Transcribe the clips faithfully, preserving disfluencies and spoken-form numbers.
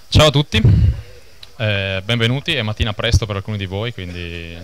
Ciao a tutti, eh, benvenuti, è mattina presto per alcuni di voi, quindi...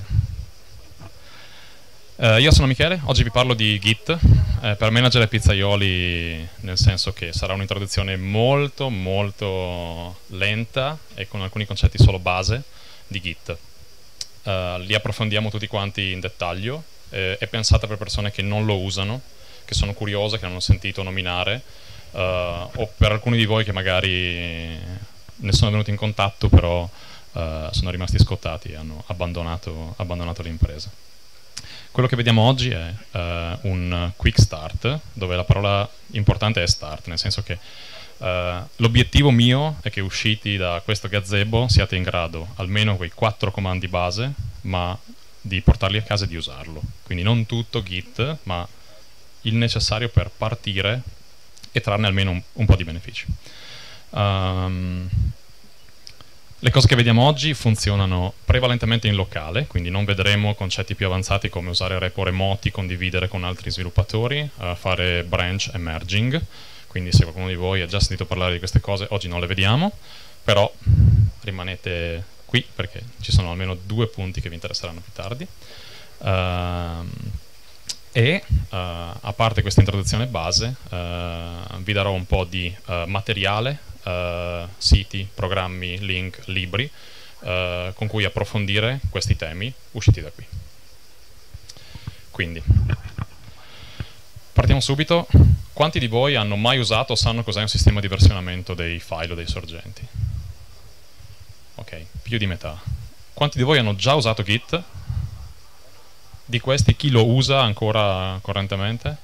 Eh, io sono Michele, oggi vi parlo di Git, eh, per manager e pizzaioli, nel senso che sarà un'introduzione molto molto lenta e con alcuni concetti solo base di Git. Eh, li approfondiamo tutti quanti in dettaglio, eh, è pensata per persone che non lo usano, che sono curiose, che non hanno sentito nominare, eh, o per alcuni di voi che magari ne sono venuti in contatto però uh, sono rimasti scottati e hanno abbandonato, abbandonato l'impresa. Quello che vediamo oggi è uh, un quick start, dove la parola importante è start, nel senso che uh, l'obiettivo mio è che usciti da questo gazebo siate in grado almeno quei quattro comandi base, ma di portarli a casa e di usarlo. Quindi non tutto Git, ma il necessario per partire e trarne almeno un, un po' di benefici. Um, le cose che vediamo oggi funzionano prevalentemente in locale, quindi non vedremo concetti più avanzati come usare repo remoti, condividere con altri sviluppatori, uh, fare branch e merging, quindi se qualcuno di voi ha già sentito parlare di queste cose oggi non le vediamo, però rimanete qui perché ci sono almeno due punti che vi interesseranno più tardi. Uh, E uh, a parte questa introduzione base, uh, vi darò un po' di uh, materiale, uh, siti, programmi, link, libri, uh, con cui approfondire questi temi usciti da qui. Quindi, partiamo subito. Quanti di voi hanno mai usato o sanno cos'è un sistema di versionamento dei file o dei sorgenti? Ok, più di metà. Quanti di voi hanno già usato Git? Di questi chi lo usa ancora correntemente?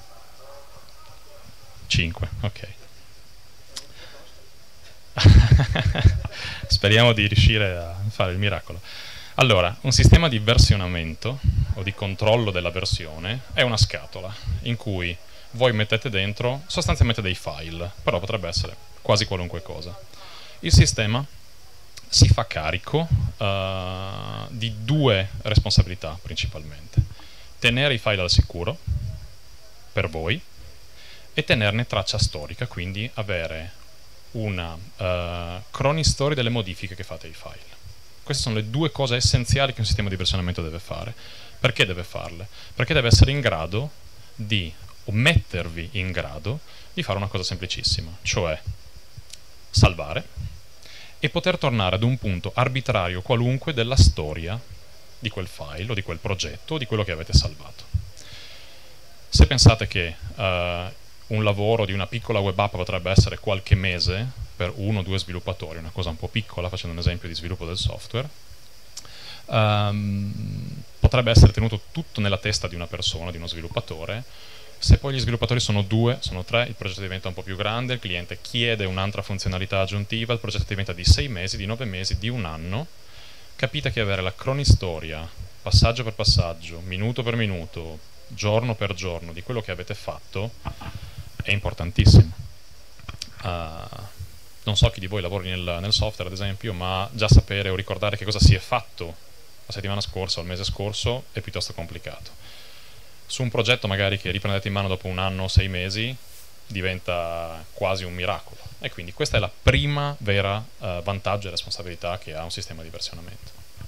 cinque, ok. Speriamo di riuscire a fare il miracolo. Allora, un sistema di versionamento o di controllo della versione è una scatola in cui voi mettete dentro sostanzialmente dei file, però potrebbe essere quasi qualunque cosa. Il sistema si fa carico uh, di due responsabilità principalmente: tenere i file al sicuro per voi e tenerne traccia storica, quindi avere una uh, cronistoria delle modifiche che fate ai file. Queste sono le due cose essenziali che un sistema di versionamento deve fare. Perché deve farle? Perché deve essere in grado di, o mettervi in grado di fare una cosa semplicissima, cioè salvare e poter tornare ad un punto arbitrario qualunque della storia di quel file o di quel progetto o di quello che avete salvato. Se pensate che uh, un lavoro di una piccola web app potrebbe essere qualche mese per uno o due sviluppatori, una cosa un po' piccola, facendo un esempio di sviluppo del software, um, potrebbe essere tenuto tutto nella testa di una persona, di uno sviluppatore. Se poi gli sviluppatori sono due, sono tre, il progetto diventa un po' più grande, il cliente chiede un'altra funzionalità aggiuntiva, il progetto diventa di sei mesi, di nove mesi, di un anno. Capite che avere la cronistoria, passaggio per passaggio, minuto per minuto, giorno per giorno, di quello che avete fatto è importantissimo. Uh, non so chi di voi lavori nel, nel software, ad esempio, ma già sapere o ricordare che cosa si è fatto la settimana scorsa o il mese scorso è piuttosto complicato. Su un progetto magari che riprendete in mano dopo un anno o sei mesi diventa quasi un miracolo, e quindi questa è la prima vera uh, vantaggio e responsabilità che ha un sistema di versionamento.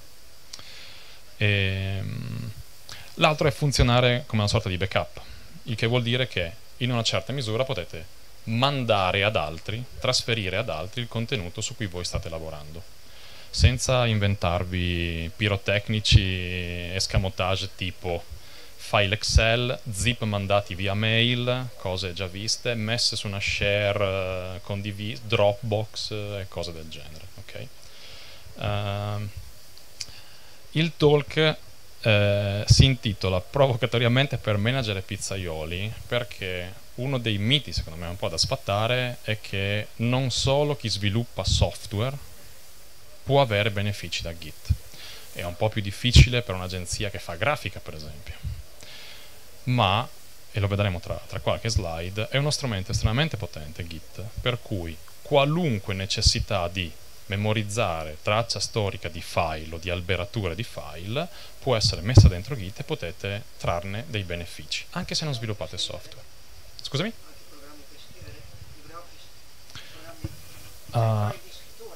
Ehm, l'altro è funzionare come una sorta di backup, il che vuol dire che in una certa misura potete mandare ad altri, trasferire ad altri il contenuto su cui voi state lavorando, senza inventarvi pirotecnici escamotage tipo file Excel, zip mandati via mail, cose già viste, messe su una share uh, condivisa, Dropbox uh, e cose del genere. Okay? Uh, il talk uh, si intitola provocatoriamente per manager e pizzaioli perché uno dei miti, secondo me un po' da sfatare, è che non solo chi sviluppa software può avere benefici da Git. È un po' più difficile per un'agenzia che fa grafica, per esempio. Ma, e lo vedremo tra, tra qualche slide, è uno strumento estremamente potente, Git, per cui qualunque necessità di memorizzare traccia storica di file o di alberatura di file può essere messa dentro Git e potete trarne dei benefici, anche se non sviluppate software. Scusami? Uh,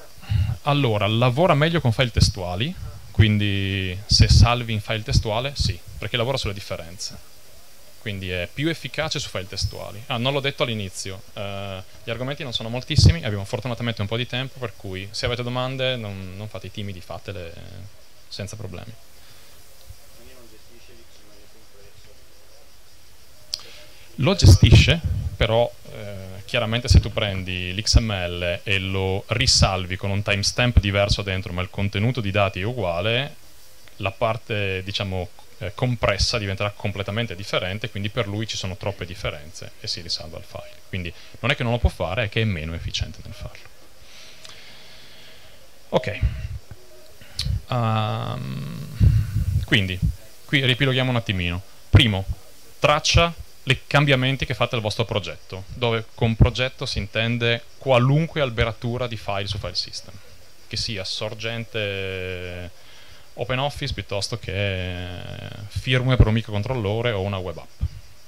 allora, lavora meglio con file testuali, quindi se salvi in file testuale, sì, perché lavora sulle differenze. Quindi è più efficace su file testuali. Ah, non l'ho detto all'inizio, uh, gli argomenti non sono moltissimi, abbiamo fortunatamente un po' di tempo, per cui se avete domande non, non fate i timidi, fatele senza problemi. Lo gestisce, però eh, chiaramente se tu prendi l'X M L e lo risalvi con un timestamp diverso dentro, ma il contenuto di dati è uguale, la parte, diciamo, eh, compressa diventerà completamente differente, quindi per lui ci sono troppe differenze e si risalva il file. Quindi non è che non lo può fare, è che è meno efficiente nel farlo. Ok. Um, quindi, qui riepiloghiamo un attimino. Primo, traccia i cambiamenti che fate al vostro progetto, dove con progetto si intende qualunque alberatura di file su file system, che sia sorgente OpenOffice piuttosto che firmware per un microcontrollore o una web app.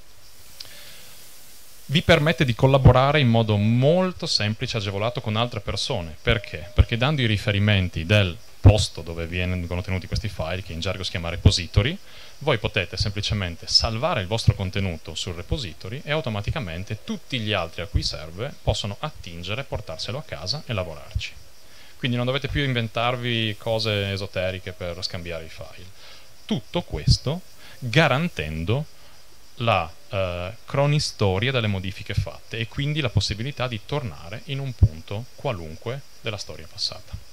Vi permette di collaborare in modo molto semplice e agevolato con altre persone. Perché? Perché dando i riferimenti del posto dove vengono tenuti questi file, che in gergo si chiama repository, voi potete semplicemente salvare il vostro contenuto sul repository e automaticamente tutti gli altri a cui serve possono attingere, portarselo a casa e lavorarci. Quindi non dovete più inventarvi cose esoteriche per scambiare i file. Tutto questo garantendo la eh, cronistoria delle modifiche fatte e quindi la possibilità di tornare in un punto qualunque della storia passata.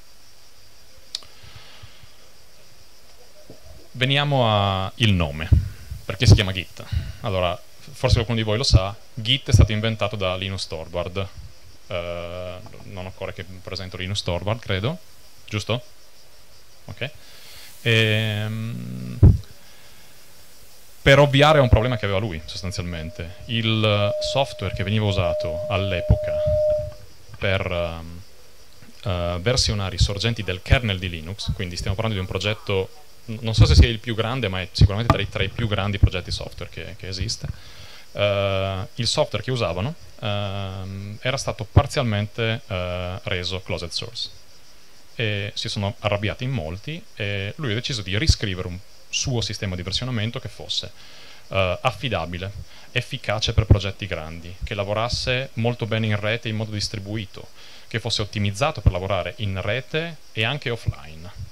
Veniamo al nome. Perché si chiama Git? Allora, forse qualcuno di voi lo sa, Git è stato inventato da Linus Torvald. Uh, non occorre che presento Linus Torvald, credo, giusto? Ok. Ehm, per ovviare a un problema che aveva lui, sostanzialmente. Il software che veniva usato all'epoca per um, uh, versionare i sorgenti del kernel di Linux, quindi stiamo parlando di un progetto, non so se sia il più grande, ma è sicuramente tra i, tra i più grandi progetti software che, che esiste. Uh, il software che usavano uh, era stato parzialmente uh, reso closed source e si sono arrabbiati in molti e lui ha deciso di riscrivere un suo sistema di versionamento che fosse uh, affidabile, efficace per progetti grandi, che lavorasse molto bene in rete in modo distribuito, che fosse ottimizzato per lavorare in rete e anche offline.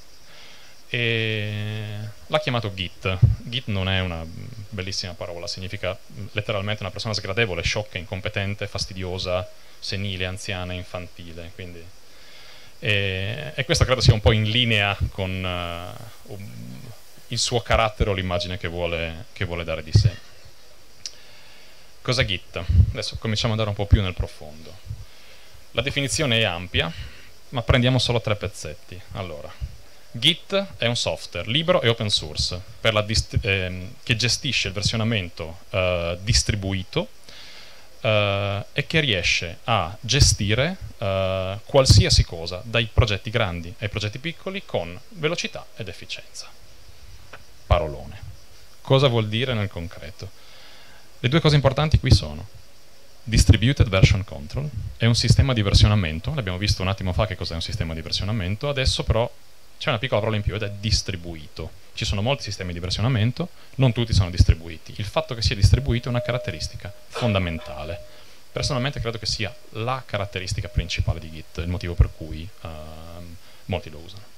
E l'ha chiamato Git. Git non è una bellissima parola, significa letteralmente una persona sgradevole, sciocca, incompetente, fastidiosa, senile, anziana, infantile. Quindi, e, e questo credo sia un po' in linea con uh, um, il suo carattere o l'immagine che vuole, che vuole dare di sé. Cos'è Git? Adesso cominciamo ad andare un po' più nel profondo. La definizione è ampia, ma prendiamo solo tre pezzetti. Allora, Git è un software libero e open source per la ehm, che gestisce il versionamento eh, distribuito eh, e che riesce a gestire eh, qualsiasi cosa, dai progetti grandi ai progetti piccoli, con velocità ed efficienza. Parolone. Cosa vuol dire nel concreto? Le due cose importanti qui sono Distributed Version Control, è un sistema di versionamento, l'abbiamo visto un attimo fa che cos'è un sistema di versionamento, adesso però c'è una piccola parola in più ed è distribuito. Ci sono molti sistemi di versionamento, non tutti sono distribuiti. Il fatto che sia distribuito è una caratteristica fondamentale. Personalmente credo che sia la caratteristica principale di Git, il motivo per cui uh, molti lo usano.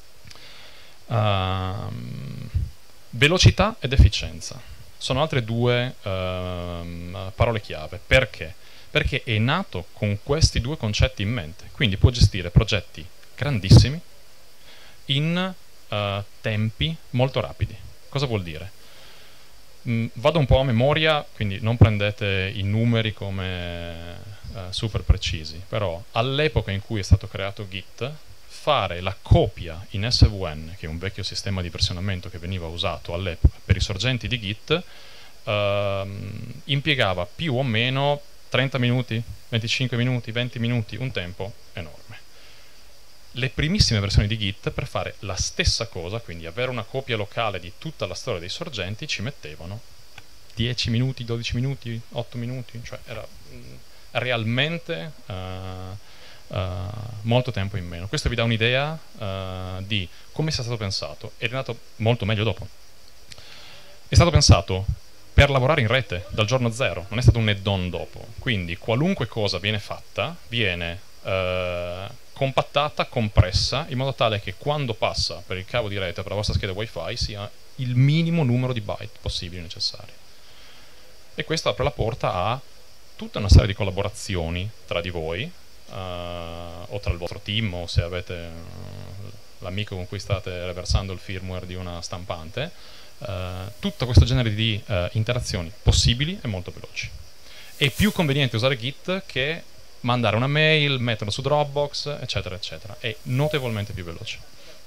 Uh, velocità ed efficienza sono altre due uh, parole chiave. Perché? Perché è nato con questi due concetti in mente. Quindi può gestire progetti grandissimi in uh, tempi molto rapidi. Cosa vuol dire? Mm, vado un po' a memoria, quindi non prendete i numeri come uh, super precisi, però all'epoca in cui è stato creato Git, fare la copia in S V N, che è un vecchio sistema di versionamento che veniva usato all'epoca per i sorgenti di Git, uh, impiegava più o meno trenta minuti, venticinque minuti, venti minuti, un tempo enorme. Le primissime versioni di Git, per fare la stessa cosa, quindi avere una copia locale di tutta la storia dei sorgenti, ci mettevano dieci minuti, dodici minuti, otto minuti, cioè era mh, realmente uh, uh, molto tempo in meno. Questo vi dà un'idea uh, di come sia stato pensato, ed è andato molto meglio dopo. È stato pensato per lavorare in rete dal giorno zero, non è stato un add-on dopo, quindi qualunque cosa viene fatta viene uh, compattata, compressa, in modo tale che quando passa per il cavo di rete per la vostra scheda wifi sia il minimo numero di byte possibili necessari. E questo apre la porta a tutta una serie di collaborazioni tra di voi, uh, o tra il vostro team, o se avete uh, l'amico con cui state reversando il firmware di una stampante, uh, tutto questo genere di uh, interazioni possibili e molto veloci. È più conveniente usare Git che mandare una mail, metterlo su Dropbox, eccetera, eccetera. È notevolmente più veloce.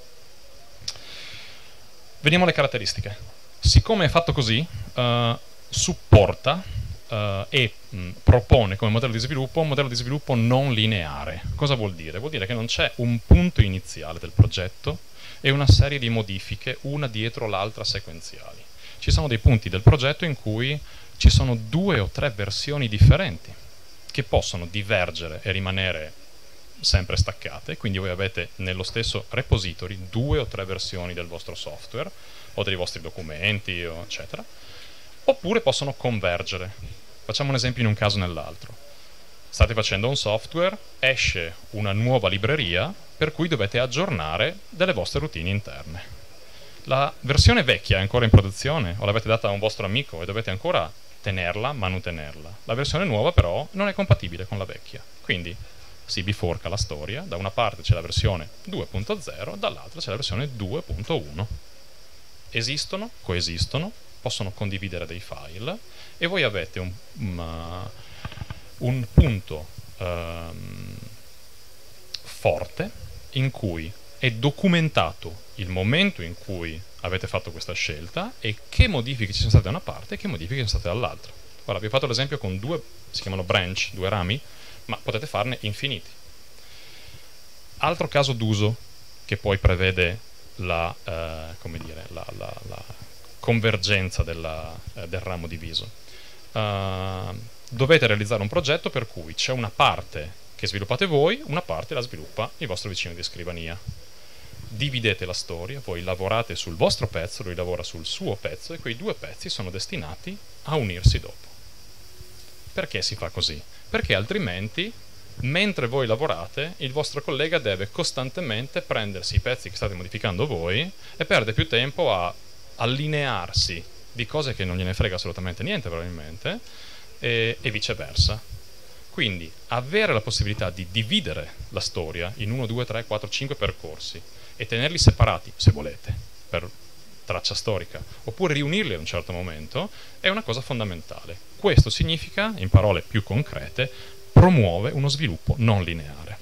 Vediamo le caratteristiche. Siccome è fatto così, uh, supporta uh, e mh, propone come modello di sviluppo un modello di sviluppo non lineare. Cosa vuol dire? Vuol dire che non c'è un punto iniziale del progetto e una serie di modifiche, una dietro l'altra sequenziali. Ci sono dei punti del progetto in cui ci sono due o tre versioni differenti che possono divergere e rimanere sempre staccate, quindi voi avete nello stesso repository due o tre versioni del vostro software o dei vostri documenti o eccetera, oppure possono convergere. Facciamo un esempio in un caso o nell'altro. State facendo un software, esce una nuova libreria per cui dovete aggiornare delle vostre routine interne. La versione vecchia è ancora in produzione o l'avete data a un vostro amico e dovete ancora tenerla, manutenerla. La versione nuova però non è compatibile con la vecchia, quindi si biforca la storia, da una parte c'è la versione due punto zero, dall'altra c'è la versione due punto uno. Esistono, coesistono, possono condividere dei file e voi avete un, um, un punto um, forte in cui è documentato il momento in cui avete fatto questa scelta e che modifiche ci sono state da una parte e che modifiche ci sono state dall'altra. Ora vi ho fatto l'esempio con due, si chiamano branch, due rami, ma potete farne infiniti. Altro caso d'uso che poi prevede la, eh, come dire, la, la, la convergenza della, eh, del ramo diviso. Uh, dovete realizzare un progetto per cui c'è una parte che sviluppate voi, una parte la sviluppa il vostro vicino di scrivania. Dividete la storia, voi lavorate sul vostro pezzo, lui lavora sul suo pezzo e quei due pezzi sono destinati a unirsi dopo. Perché si fa così? Perché altrimenti, mentre voi lavorate, il vostro collega deve costantemente prendersi i pezzi che state modificando voi e perde più tempo a allinearsi di cose che non gliene frega assolutamente niente probabilmente, e, e viceversa. Quindi avere la possibilità di dividere la storia in uno, due, tre, quattro, cinque percorsi e tenerli separati, se volete, per traccia storica, oppure riunirli a un certo momento, è una cosa fondamentale. Questo significa, in parole più concrete, promuove uno sviluppo non lineare.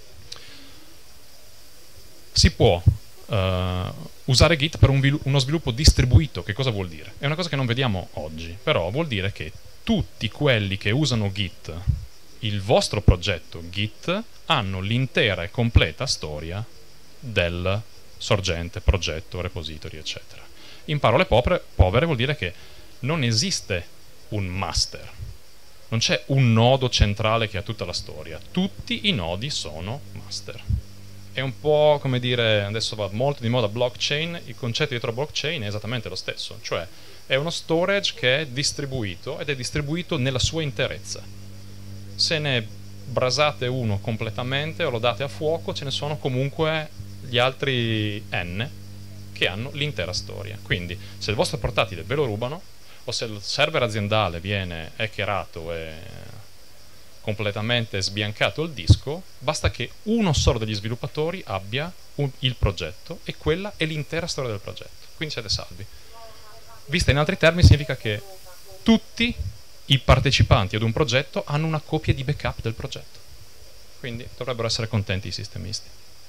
Si può uh, usare Git per un uno sviluppo distribuito. Che cosa vuol dire? È una cosa che non vediamo oggi, però vuol dire che tutti quelli che usano Git, il vostro progetto Git, hanno l'intera e completa storia del sorgente, progetto, repository, eccetera. In parole povere, povere vuol dire che non esiste un master, non c'è un nodo centrale che ha tutta la storia, tutti i nodi sono master. È un po' come dire, adesso va molto di moda blockchain, il concetto dietro blockchain è esattamente lo stesso, cioè è uno storage che è distribuito ed è distribuito nella sua interezza. Se ne brasate uno completamente o lo date a fuoco, ce ne sono comunque gli altri n che hanno l'intera storia. Quindi se il vostro portatile ve lo rubano o se il server aziendale viene hackerato e completamente sbiancato il disco, basta che uno solo degli sviluppatori abbia un, il progetto e quella è l'intera storia del progetto, quindi siete salvi. Vista in altri termini significa che tutti i partecipanti ad un progetto hanno una copia di backup del progetto, quindi dovrebbero essere contenti i sistemisti.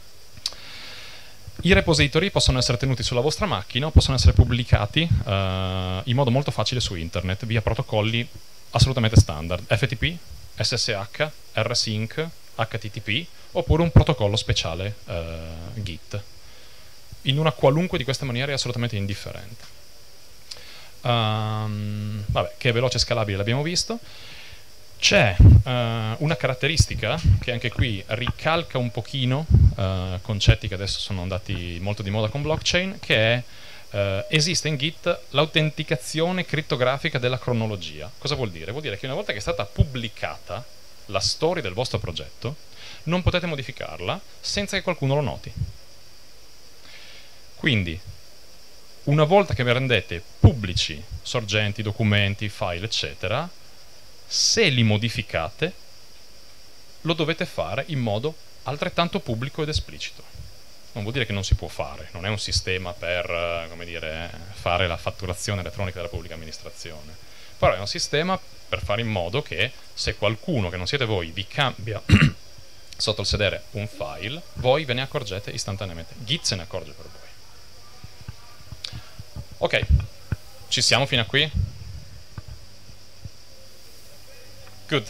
I repository possono essere tenuti sulla vostra macchina o possono essere pubblicati uh, in modo molto facile su internet via protocolli assolutamente standard, F T P, S S H, R Sync, H T T P oppure un protocollo speciale uh, Git. In una qualunque di queste maniere è assolutamente indifferente. Um, vabbè, che è veloce e scalabile l'abbiamo visto. C'è uh, una caratteristica che anche qui ricalca un pochino uh, concetti che adesso sono andati molto di moda con blockchain, che è uh, esiste in Git l'autenticazione crittografica della cronologia. Cosa vuol dire? Vuol dire che una volta che è stata pubblicata la storia del vostro progetto, non potete modificarla senza che qualcuno lo noti. Quindi, una volta che vi rendete pubblici sorgenti, documenti, file, eccetera, se li modificate, lo dovete fare in modo altrettanto pubblico ed esplicito. Non vuol dire che non si può fare, non è un sistema per, come dire, fare la fatturazione elettronica della pubblica amministrazione, però è un sistema per fare in modo che se qualcuno che non siete voi vi cambia sotto il sedere un file, voi ve ne accorgete istantaneamente. Git se ne accorge per voi. Ok, ci siamo fino a qui? Good.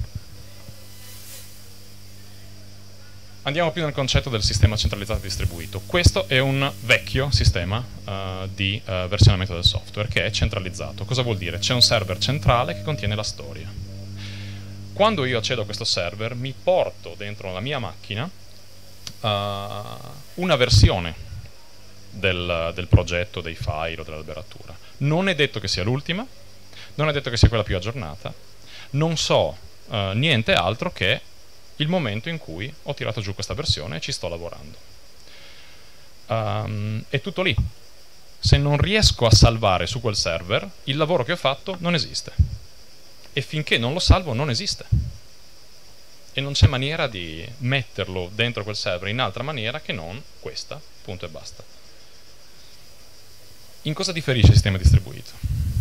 Andiamo più nel concetto del sistema centralizzato distribuito. Questo è un vecchio sistema uh, di uh, versionamento del software che è centralizzato. Cosa vuol dire? C'è un server centrale che contiene la storia. Quando io accedo a questo server mi porto dentro la mia macchina uh, una versione del, del progetto, dei file o dell'alberatura. Non è detto che sia l'ultima, non è detto che sia quella più aggiornata, non so uh, niente altro che il momento in cui ho tirato giù questa versione e ci sto lavorando. Um, è tutto lì. Se non riesco a salvare su quel server, il lavoro che ho fatto non esiste. E finché non lo salvo non esiste. E non c'è maniera di metterlo dentro quel server in altra maniera che non questa, punto e basta. In cosa differisce il sistema distribuito?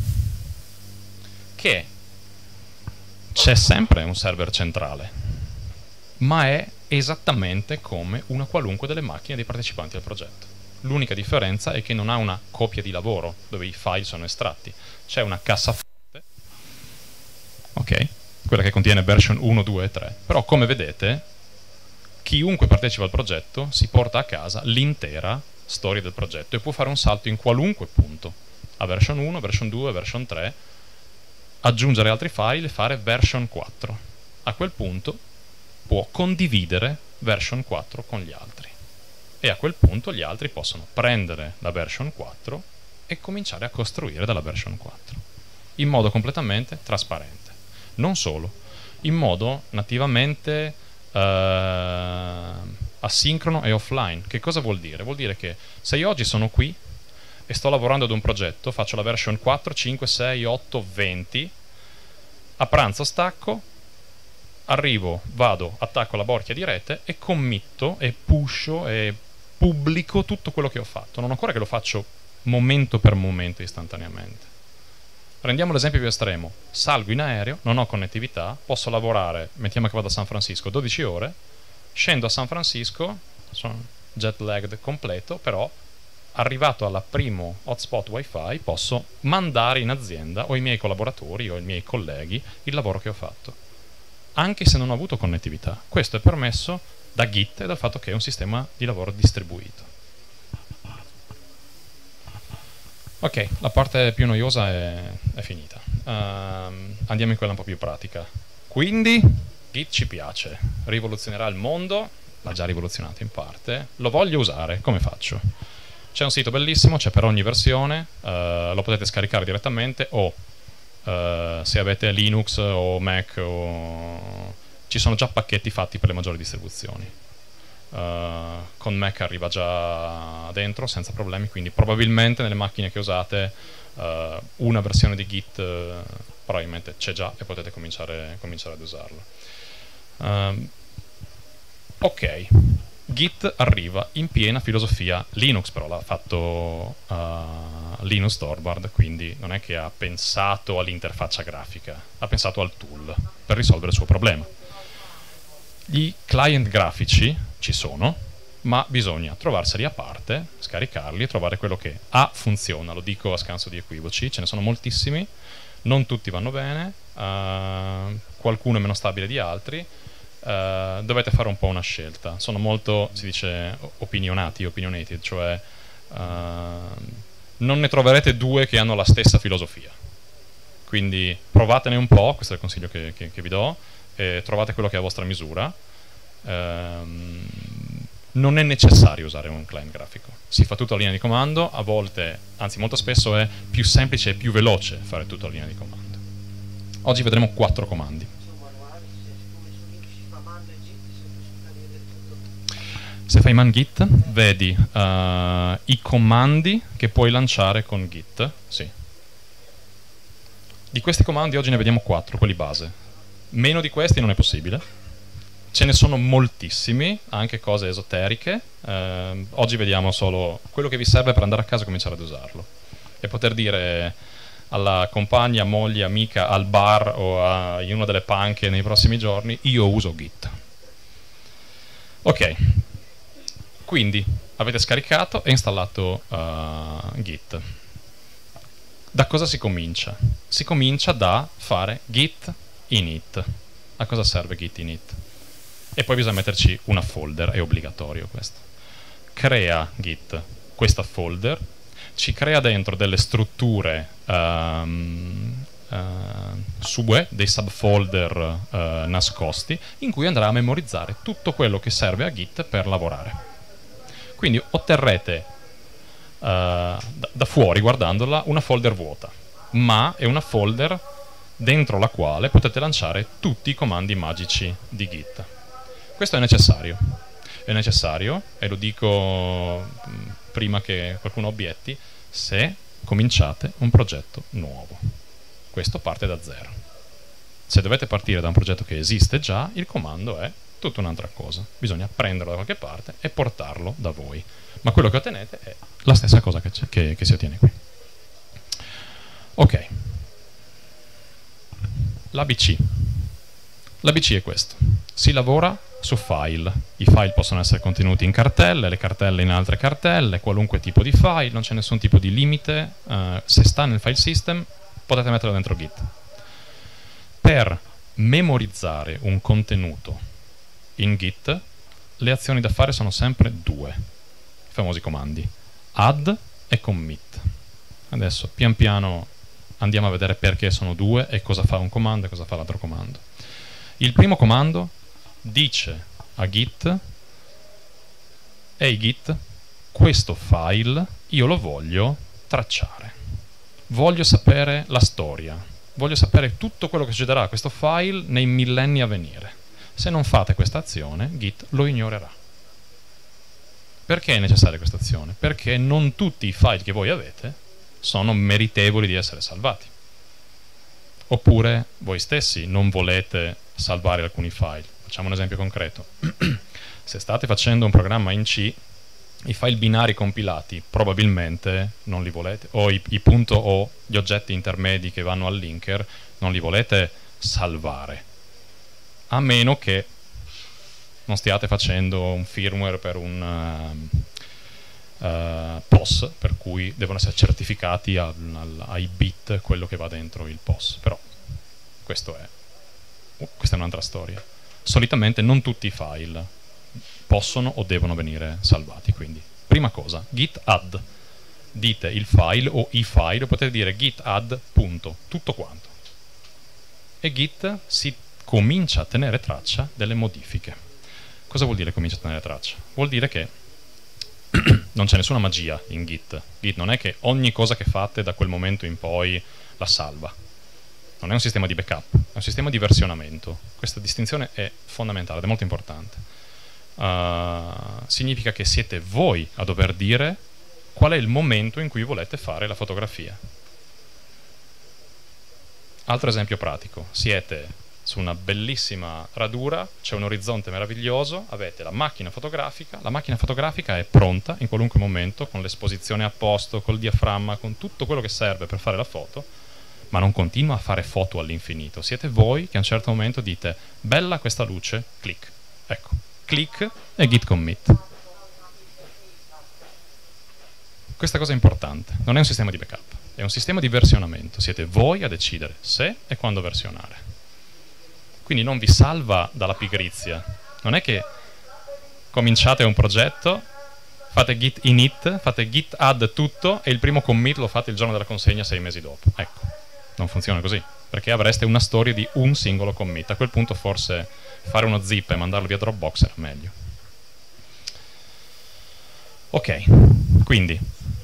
Che c'è sempre un server centrale, ma è esattamente come una qualunque delle macchine dei partecipanti al progetto. L'unica differenza è che non ha una copia di lavoro dove i file sono estratti. C'è una cassaforte, ok, quella che contiene version uno, due e tre, però come vedete chiunque partecipa al progetto si porta a casa l'intera storia del progetto e può fare un salto in qualunque punto, a version uno, version due, version tre, aggiungere altri file e fare version quattro. A quel punto può condividere version quattro con gli altri e a quel punto gli altri possono prendere la version quattro e cominciare a costruire dalla version quattro in modo completamente trasparente. Non solo, in modo nativamente eh, asincrono e offline. Che cosa vuol dire? Vuol dire che se io oggi sono qui e sto lavorando ad un progetto, faccio la version quattro, cinque, sei, otto, venti, a pranzo stacco, arrivo, vado, attacco la borchia di rete e committo e pusho e pubblico tutto quello che ho fatto. Non ancora che lo faccio momento per momento istantaneamente. Prendiamo l'esempio più estremo. Salgo in aereo, non ho connettività, posso lavorare, mettiamo che vado a San Francisco, dodici ore, scendo a San Francisco, sono jet lagged completo, però arrivato al primo hotspot wifi posso mandare in azienda o ai miei collaboratori o ai miei colleghi il lavoro che ho fatto, anche se non ho avuto connettività. Questo è permesso da Git e dal fatto che è un sistema di lavoro distribuito. Ok, la parte più noiosa è, è finita. Um, andiamo in quella un po' più pratica. Quindi Git ci piace, rivoluzionerà il mondo, l'ha già rivoluzionato in parte, lo voglio usare, come faccio? C'è un sito bellissimo, c'è per ogni versione, uh, lo potete scaricare direttamente o uh, se avete Linux o Mac o... ci sono già pacchetti fatti per le maggiori distribuzioni. Uh, con Mac arriva già dentro senza problemi, quindi probabilmente nelle macchine che usate uh, una versione di Git uh, probabilmente c'è già e potete cominciare, cominciare ad usarlo. Uh, ok. Git arriva in piena filosofia Linux, però l'ha fatto uh, Linus Torvald, quindi non è che ha pensato all'interfaccia grafica, ha pensato al tool per risolvere il suo problema. Gli client grafici ci sono, ma bisogna trovarseli a parte, scaricarli e trovare quello che A funziona, lo dico a scanso di equivoci, ce ne sono moltissimi, non tutti vanno bene, uh, qualcuno è meno stabile di altri. Uh, dovete fare un po' una scelta. Sono molto, si dice, opinionati, opinionated, cioè uh, non ne troverete due che hanno la stessa filosofia. Quindi provatene un po', questo è il consiglio che, che, che vi do, e trovate quello che è a vostra misura. Ehm, non è necessario usare un client grafico, si fa tutto a linea di comando, a volte, anzi molto spesso è più semplice e più veloce fare tutto a linea di comando. Oggi vedremo quattro comandi. Se fai man git vedi uh, i comandi che puoi lanciare con git, sì. Di questi comandi oggi ne vediamo quattro, quelli base. Meno di questi non è possibile. Ce ne sono moltissimi, anche cose esoteriche. Eh, oggi vediamo solo quello che vi serve per andare a casa e cominciare ad usarlo. E poter dire alla compagna, moglie, amica, al bar o a, in una delle panche nei prossimi giorni, io uso Git. Ok, quindi avete scaricato e installato uh, Git. Da cosa si comincia? Si comincia da fare git init. A cosa serve git init? E poi bisogna metterci una folder, è obbligatorio questo. Crea Git questa folder, ci crea dentro delle strutture um, uh, sub, dei subfolder uh, nascosti, in cui andrà a memorizzare tutto quello che serve a Git per lavorare. Quindi otterrete uh, da, da fuori, guardandola, una folder vuota, ma è una folder dentro la quale potete lanciare tutti i comandi magici di Git. Questo è necessario, è necessario, e lo dico mh, prima che qualcuno obietti, se cominciate un progetto nuovo. Questo parte da zero. Se dovete partire da un progetto che esiste già, il comando è tutta un'altra cosa. Bisogna prenderlo da qualche parte e portarlo da voi. Ma quello che ottenete è la stessa cosa che, che, che si ottiene qui. Ok. L'A B C. L'A B C è questo. Si lavora su file. I file possono essere contenuti in cartelle, le cartelle in altre cartelle, qualunque tipo di file, non c'è nessun tipo di limite. Uh, se sta nel file system, potete metterlo dentro Git. Per memorizzare un contenuto in Git, le azioni da fare sono sempre due, i famosi comandi, add e commit. Adesso, pian piano, andiamo a vedere perché sono due e cosa fa un comando e cosa fa l'altro comando. Il primo comando dice a Git: ehi Git, questo file io lo voglio tracciare, voglio sapere la storia, voglio sapere tutto quello che succederà a questo file nei millenni a venire. Se non fate questa azione, Git lo ignorerà. Perché è necessaria questa azione? Perché non tutti i file che voi avete sono meritevoli di essere salvati. Oppure voi stessi non volete salvare alcuni file. Facciamo un esempio concreto. Se state facendo un programma in C, i file binari compilati probabilmente non li volete, o i, i .o, gli oggetti intermedi che vanno al linker, non li volete salvare, a meno che non stiate facendo un firmware per un uh, uh, P O S, per cui devono essere certificati al, al, ai bit quello che va dentro il P O S. Però questo è, uh, questa è un'altra storia. Solitamente non tutti i file possono o devono venire salvati, quindi prima cosa, git add, dite il file o i file, potete dire git add punto, tutto quanto, e Git si comincia a tenere traccia delle modifiche. Cosa vuol dire comincia a tenere traccia? Vuol dire che non c'è nessuna magia in Git. Git non è che ogni cosa che fate da quel momento in poi la salva. Non è un sistema di backup, è un sistema di versionamento. Questa distinzione è fondamentale, è molto importante. Uh, significa che siete voi a dover dire qual è il momento in cui volete fare la fotografia. Altro esempio pratico: siete su una bellissima radura, c'è un orizzonte meraviglioso, avete la macchina fotografica, la macchina fotografica è pronta in qualunque momento, con l'esposizione a posto, col diaframma, con tutto quello che serve per fare la foto, ma non continua a fare foto all'infinito. Siete voi che a un certo momento dite: bella questa luce, clic. Ecco, clic e git commit. Questa cosa è importante, non è un sistema di backup, è un sistema di versionamento. Siete voi a decidere se e quando versionare. Quindi non vi salva dalla pigrizia. Non è che cominciate un progetto, fate git init, fate git add tutto e il primo commit lo fate il giorno della consegna sei mesi dopo. Ecco, non funziona così, perché avreste una storia di un singolo commit. A quel punto forse fare uno zip e mandarlo via Dropbox era meglio. Ok, quindi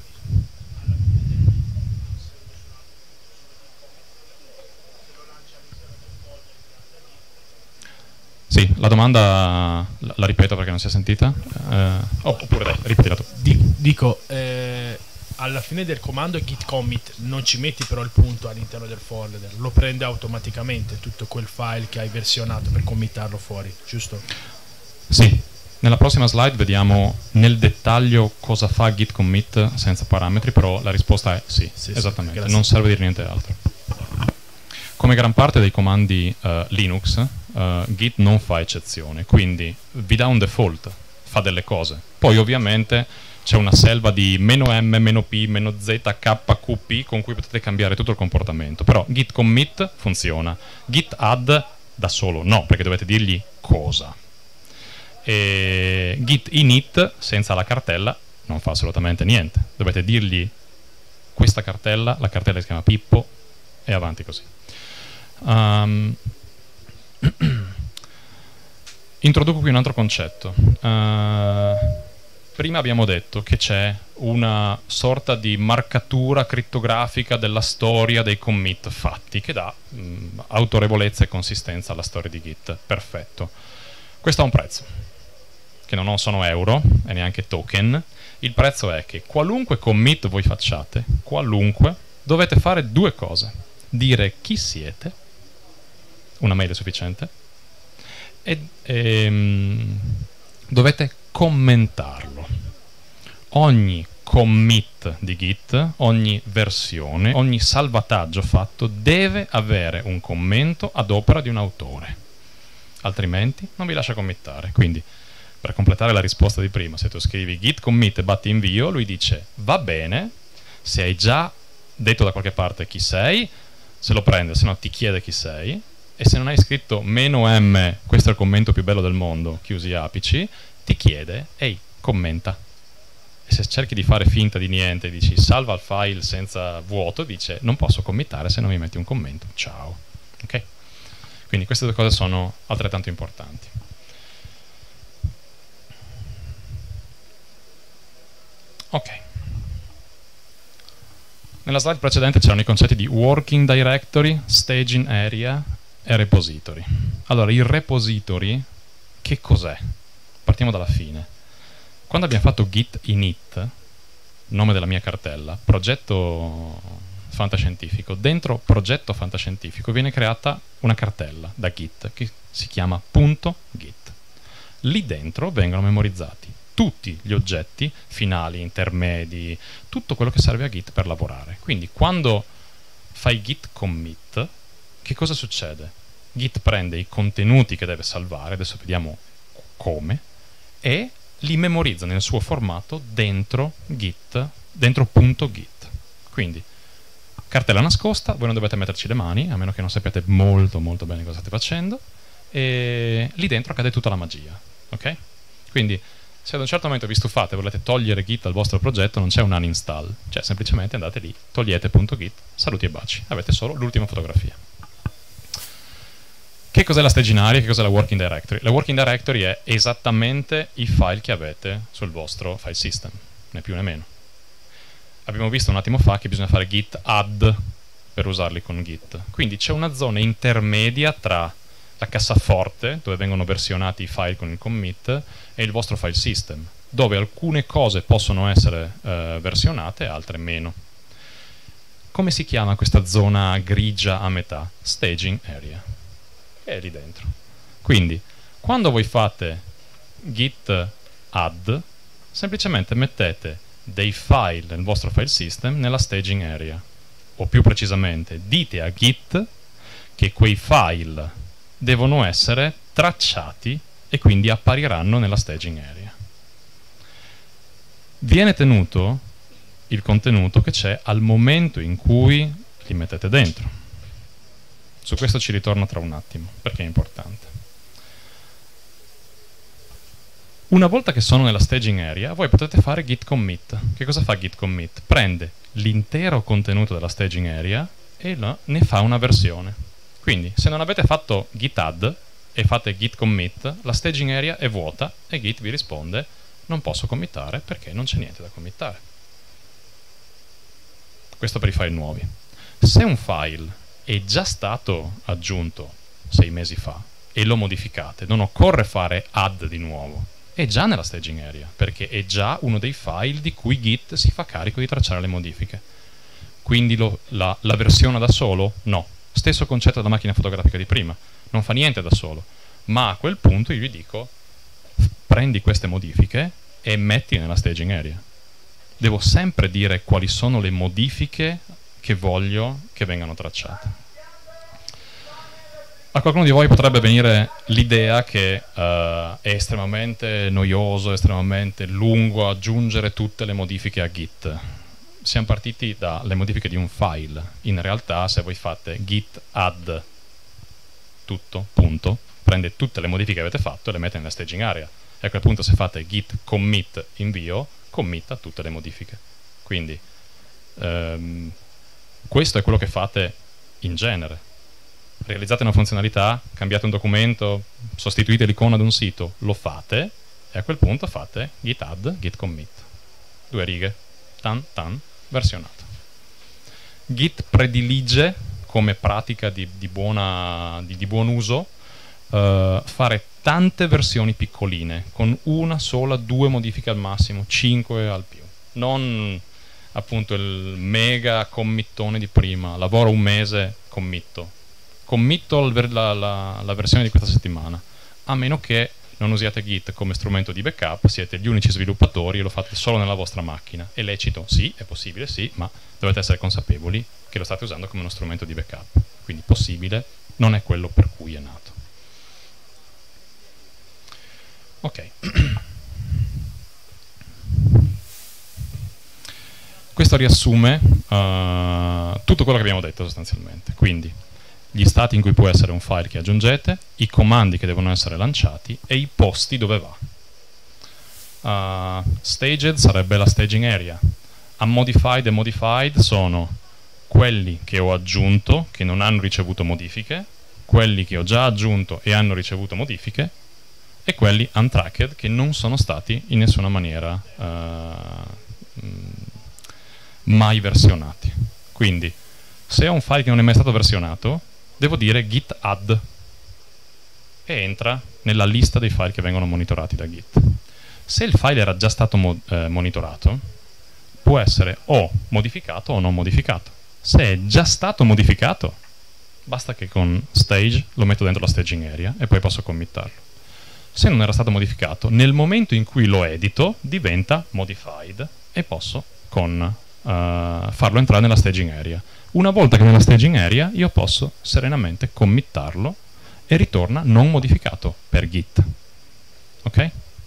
sì, la domanda la, la ripeto perché non si è sentita. Eh, oppure dai, ripetila tu. Dico, eh, alla fine del comando git commit non ci metti però il punto all'interno del folder, lo prende automaticamente tutto quel file che hai versionato per committarlo fuori, giusto? Sì, nella prossima slide vediamo nel dettaglio cosa fa git commit senza parametri, però la risposta è sì, sì esattamente, sì, non serve a dire niente altro. Come gran parte dei comandi uh, Linux, uh, Git non fa eccezione, quindi vi dà un default, fa delle cose. Poi ovviamente c'è una selva di meno m, meno p, meno z, k, q, p con cui potete cambiare tutto il comportamento. Però git commit funziona, git add da solo no, perché dovete dirgli cosa. E git init senza la cartella non fa assolutamente niente. Dovete dirgli questa cartella, la cartella si chiama Pippo e avanti così. Um, introduco qui un altro concetto. Uh, prima abbiamo detto che c'è una sorta di marcatura crittografica della storia dei commit fatti che dà mh, autorevolezza e consistenza alla storia di Git. Perfetto. Questo ha un prezzo, che non sono euro e neanche token. Il prezzo è che qualunque commit voi facciate, qualunque, dovete fare due cose: dire chi siete, una mail è sufficiente, e, e um, dovete commentarlo. Ogni commit di Git, ogni versione, ogni salvataggio fatto deve avere un commento ad opera di un autore, altrimenti non vi lascia committare. Quindi, per completare la risposta di prima, se tu scrivi git commit e batti invio, lui dice va bene, se hai già detto da qualche parte chi sei, se lo prende, se no ti chiede chi sei, e se non hai scritto meno m, questo è il commento più bello del mondo, chiusi apici, ti chiede, ehi, commenta. E se cerchi di fare finta di niente, dici salva il file senza vuoto, dice non posso committare se non mi metti un commento, ciao. Ok? Quindi queste due cose sono altrettanto importanti. Ok. Nella slide precedente c'erano i concetti di working directory, staging area e repository. Allora, il repository che cos'è? Partiamo dalla fine. Quando abbiamo fatto git init, nome della mia cartella, progetto fantascientifico, dentro progetto fantascientifico viene creata una cartella da Git che si chiama .git. Lì dentro vengono memorizzati tutti gli oggetti finali, intermedi, tutto quello che serve a Git per lavorare. Quindi quando fai git commit, che cosa succede? Git prende i contenuti che deve salvare, adesso vediamo come, e li memorizza nel suo formato dentro Git, dentro .git. Quindi cartella nascosta, voi non dovete metterci le mani, a meno che non sappiate molto molto bene cosa state facendo, e lì dentro accade tutta la magia. Ok? Quindi se ad un certo momento vi stufate e volete togliere Git dal vostro progetto, non c'è un uninstall, cioè semplicemente andate lì, togliete .git, saluti e baci, avete solo l'ultima fotografia. Che cos'è la staging area? Che cos'è la working directory? La working directory è esattamente i file che avete sul vostro file system, né più né meno. Abbiamo visto un attimo fa che bisogna fare git add per usarli con Git, quindi c'è una zona intermedia tra la cassaforte, dove vengono versionati i file con il commit, e il vostro file system, dove alcune cose possono essere eh, versionate e altre meno. Come si chiama questa zona grigia a metà? Staging area. È lì dentro. Quindi, quando voi fate git add, semplicemente mettete dei file nel vostro file system nella staging area. O più precisamente, dite a Git che quei file devono essere tracciati e quindi appariranno nella staging area. Viene tenuto il contenuto che c'è al momento in cui li mettete dentro. Su questo ci ritorno tra un attimo, perché è importante. Una volta che sono nella staging area, voi potete fare git commit. Che cosa fa git commit? Prende l'intero contenuto della staging area e la, ne fa una versione. Quindi se non avete fatto git add e fate git commit, la staging area è vuota e Git vi risponde non posso committare perché non c'è niente da committare. Questo per i file nuovi. Se un file è già stato aggiunto sei mesi fa e lo modificate, non occorre fare add di nuovo, è già nella staging area perché è già uno dei file di cui Git si fa carico di tracciare le modifiche. Quindi lo, la, la versiona da solo? No. Stesso concetto della macchina fotografica di prima, non fa niente da solo, ma a quel punto io gli dico prendi queste modifiche e metti nella staging area. Devo sempre dire quali sono le modifiche che voglio che vengano tracciate. A qualcuno di voi potrebbe venire l'idea che uh, è estremamente noioso, estremamente lungo aggiungere tutte le modifiche a Git. Siamo partiti dalle modifiche di un file. In realtà se voi fate git add tutto, punto, prende tutte le modifiche che avete fatto e le mette nella staging area. E a quel punto se fate git commit invio, committa tutte le modifiche. Quindi ehm, questo è quello che fate in genere. Realizzate una funzionalità, cambiate un documento, sostituite l'icona ad un sito, lo fate e a quel punto fate git add, git commit. Due righe, tan tan, versionato. Git predilige come pratica di, di, buona, di, di buon uso uh, fare tante versioni piccoline con una sola, due modifiche al massimo, cinque al più, non appunto il mega committone di prima, lavoro un mese, committo committo la, la, la versione di questa settimana, a meno che non usiate Git come strumento di backup, siete gli unici sviluppatori e lo fate solo nella vostra macchina. È lecito? Sì, è possibile, sì, ma dovete essere consapevoli che lo state usando come uno strumento di backup. Quindi possibile non è quello per cui è nato. Ok. Questo riassume uh, tutto quello che abbiamo detto sostanzialmente. Quindi gli stati in cui può essere un file che aggiungete, i comandi che devono essere lanciati e i posti dove va. Uh, staged sarebbe la staging area. Unmodified e modified sono quelli che ho aggiunto, che non hanno ricevuto modifiche, quelli che ho già aggiunto e hanno ricevuto modifiche, e quelli untracked che non sono stati in nessuna maniera uh, mai versionati. Quindi, se ho un file che non è mai stato versionato, devo dire git add e entra nella lista dei file che vengono monitorati da Git. Se il file era già stato mo eh, monitorato, può essere o modificato o non modificato. Se è già stato modificato, basta che con stage lo metto dentro la staging area e poi posso committarlo. Se non era stato modificato, nel momento in cui lo edito, diventa modified e posso con, uh, farlo entrare nella staging area. Una volta che è nella staging area, io posso serenamente committarlo e ritorna non modificato per Git. Ok?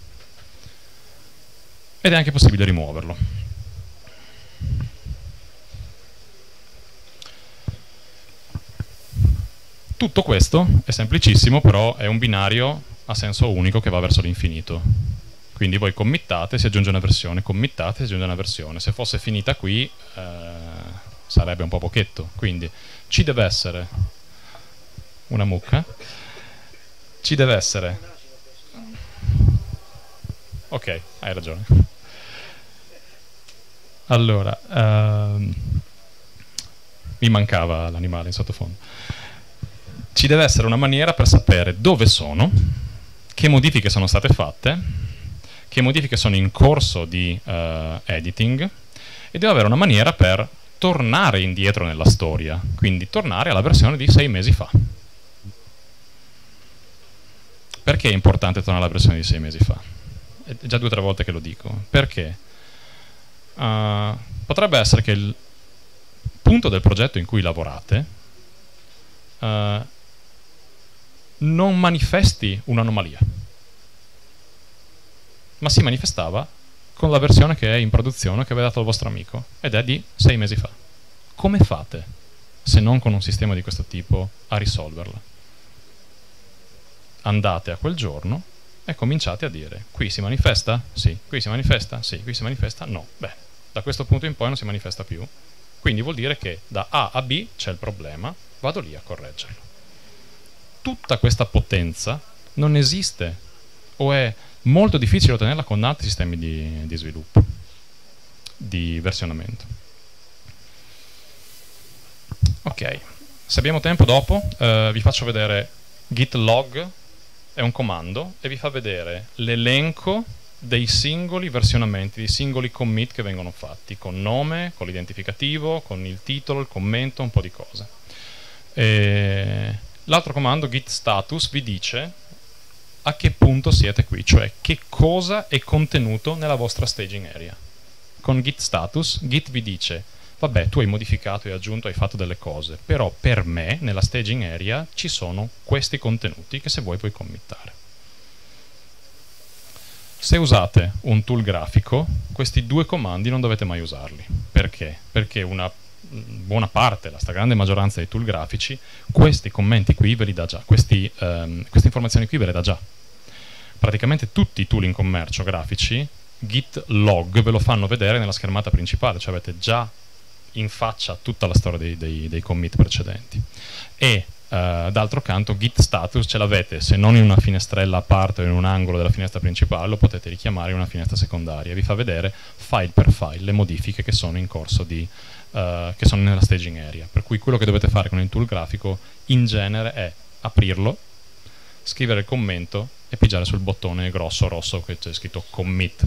Ed è anche possibile rimuoverlo. Tutto questo è semplicissimo, però è un binario a senso unico che va verso l'infinito. Quindi voi committate, si aggiunge una versione, committate, si aggiunge una versione. Se fosse finita qui, eh, sarebbe un po' pochetto. Quindi ci deve essere una mucca, ci deve essere... Ok, hai ragione. Allora, ehm, mi mancava l'animale in sottofondo. Ci deve essere una maniera per sapere dove sono, che modifiche sono state fatte, che modifiche sono in corso di uh, editing, e deve avere una maniera per tornare indietro nella storia, quindi tornare alla versione di sei mesi fa. Perché è importante tornare alla versione di sei mesi fa? È già due o tre volte che lo dico. Perché? Uh, potrebbe essere che il punto del progetto in cui lavorate uh, non manifesti un'anomalia, ma si manifestava con la versione che è in produzione che aveva dato il vostro amico, ed è di sei mesi fa. Come fate, se non con un sistema di questo tipo, a risolverla? Andate a quel giorno e cominciate a dire: qui si manifesta? Sì. Qui si manifesta? Sì. Qui si manifesta? No. Beh, da questo punto in poi non si manifesta più. Quindi vuol dire che da A a B c'è il problema, vado lì a correggerlo. Tutta questa potenza non esiste o è molto difficile ottenerla con altri sistemi di, di sviluppo, di versionamento. Ok, se abbiamo tempo dopo eh, vi faccio vedere git log, è un comando e vi fa vedere l'elenco dei singoli versionamenti, dei singoli commit che vengono fatti, con nome, con l'identificativo, con il titolo, il commento, un po' di cose. L'altro comando, git status, vi dice a che punto siete qui, cioè che cosa è contenuto nella vostra staging area. Con git status, git vi dice, vabbè, tu hai modificato, hai aggiunto, hai fatto delle cose, però per me, nella staging area, ci sono questi contenuti che se vuoi puoi committare. Se usate un tool grafico, questi due comandi non dovete mai usarli. Perché? Perché una buona parte, la stragrande maggioranza dei tool grafici, questi commenti qui ve li dà già, questi, um, queste informazioni qui ve le dà già. Praticamente tutti i tool in commercio grafici, git log ve lo fanno vedere nella schermata principale, cioè avete già in faccia tutta la storia dei, dei, dei commit precedenti. E Uh, d'altro canto git status ce l'avete, se non in una finestrella a parte o in un angolo della finestra principale, lo potete richiamare in una finestra secondaria e vi fa vedere file per file le modifiche che sono in corso di uh, che sono nella staging area. Per cui quello che dovete fare con il tool grafico in genere è aprirlo, scrivere il commento e pigiare sul bottone grosso rosso che c'è scritto commit.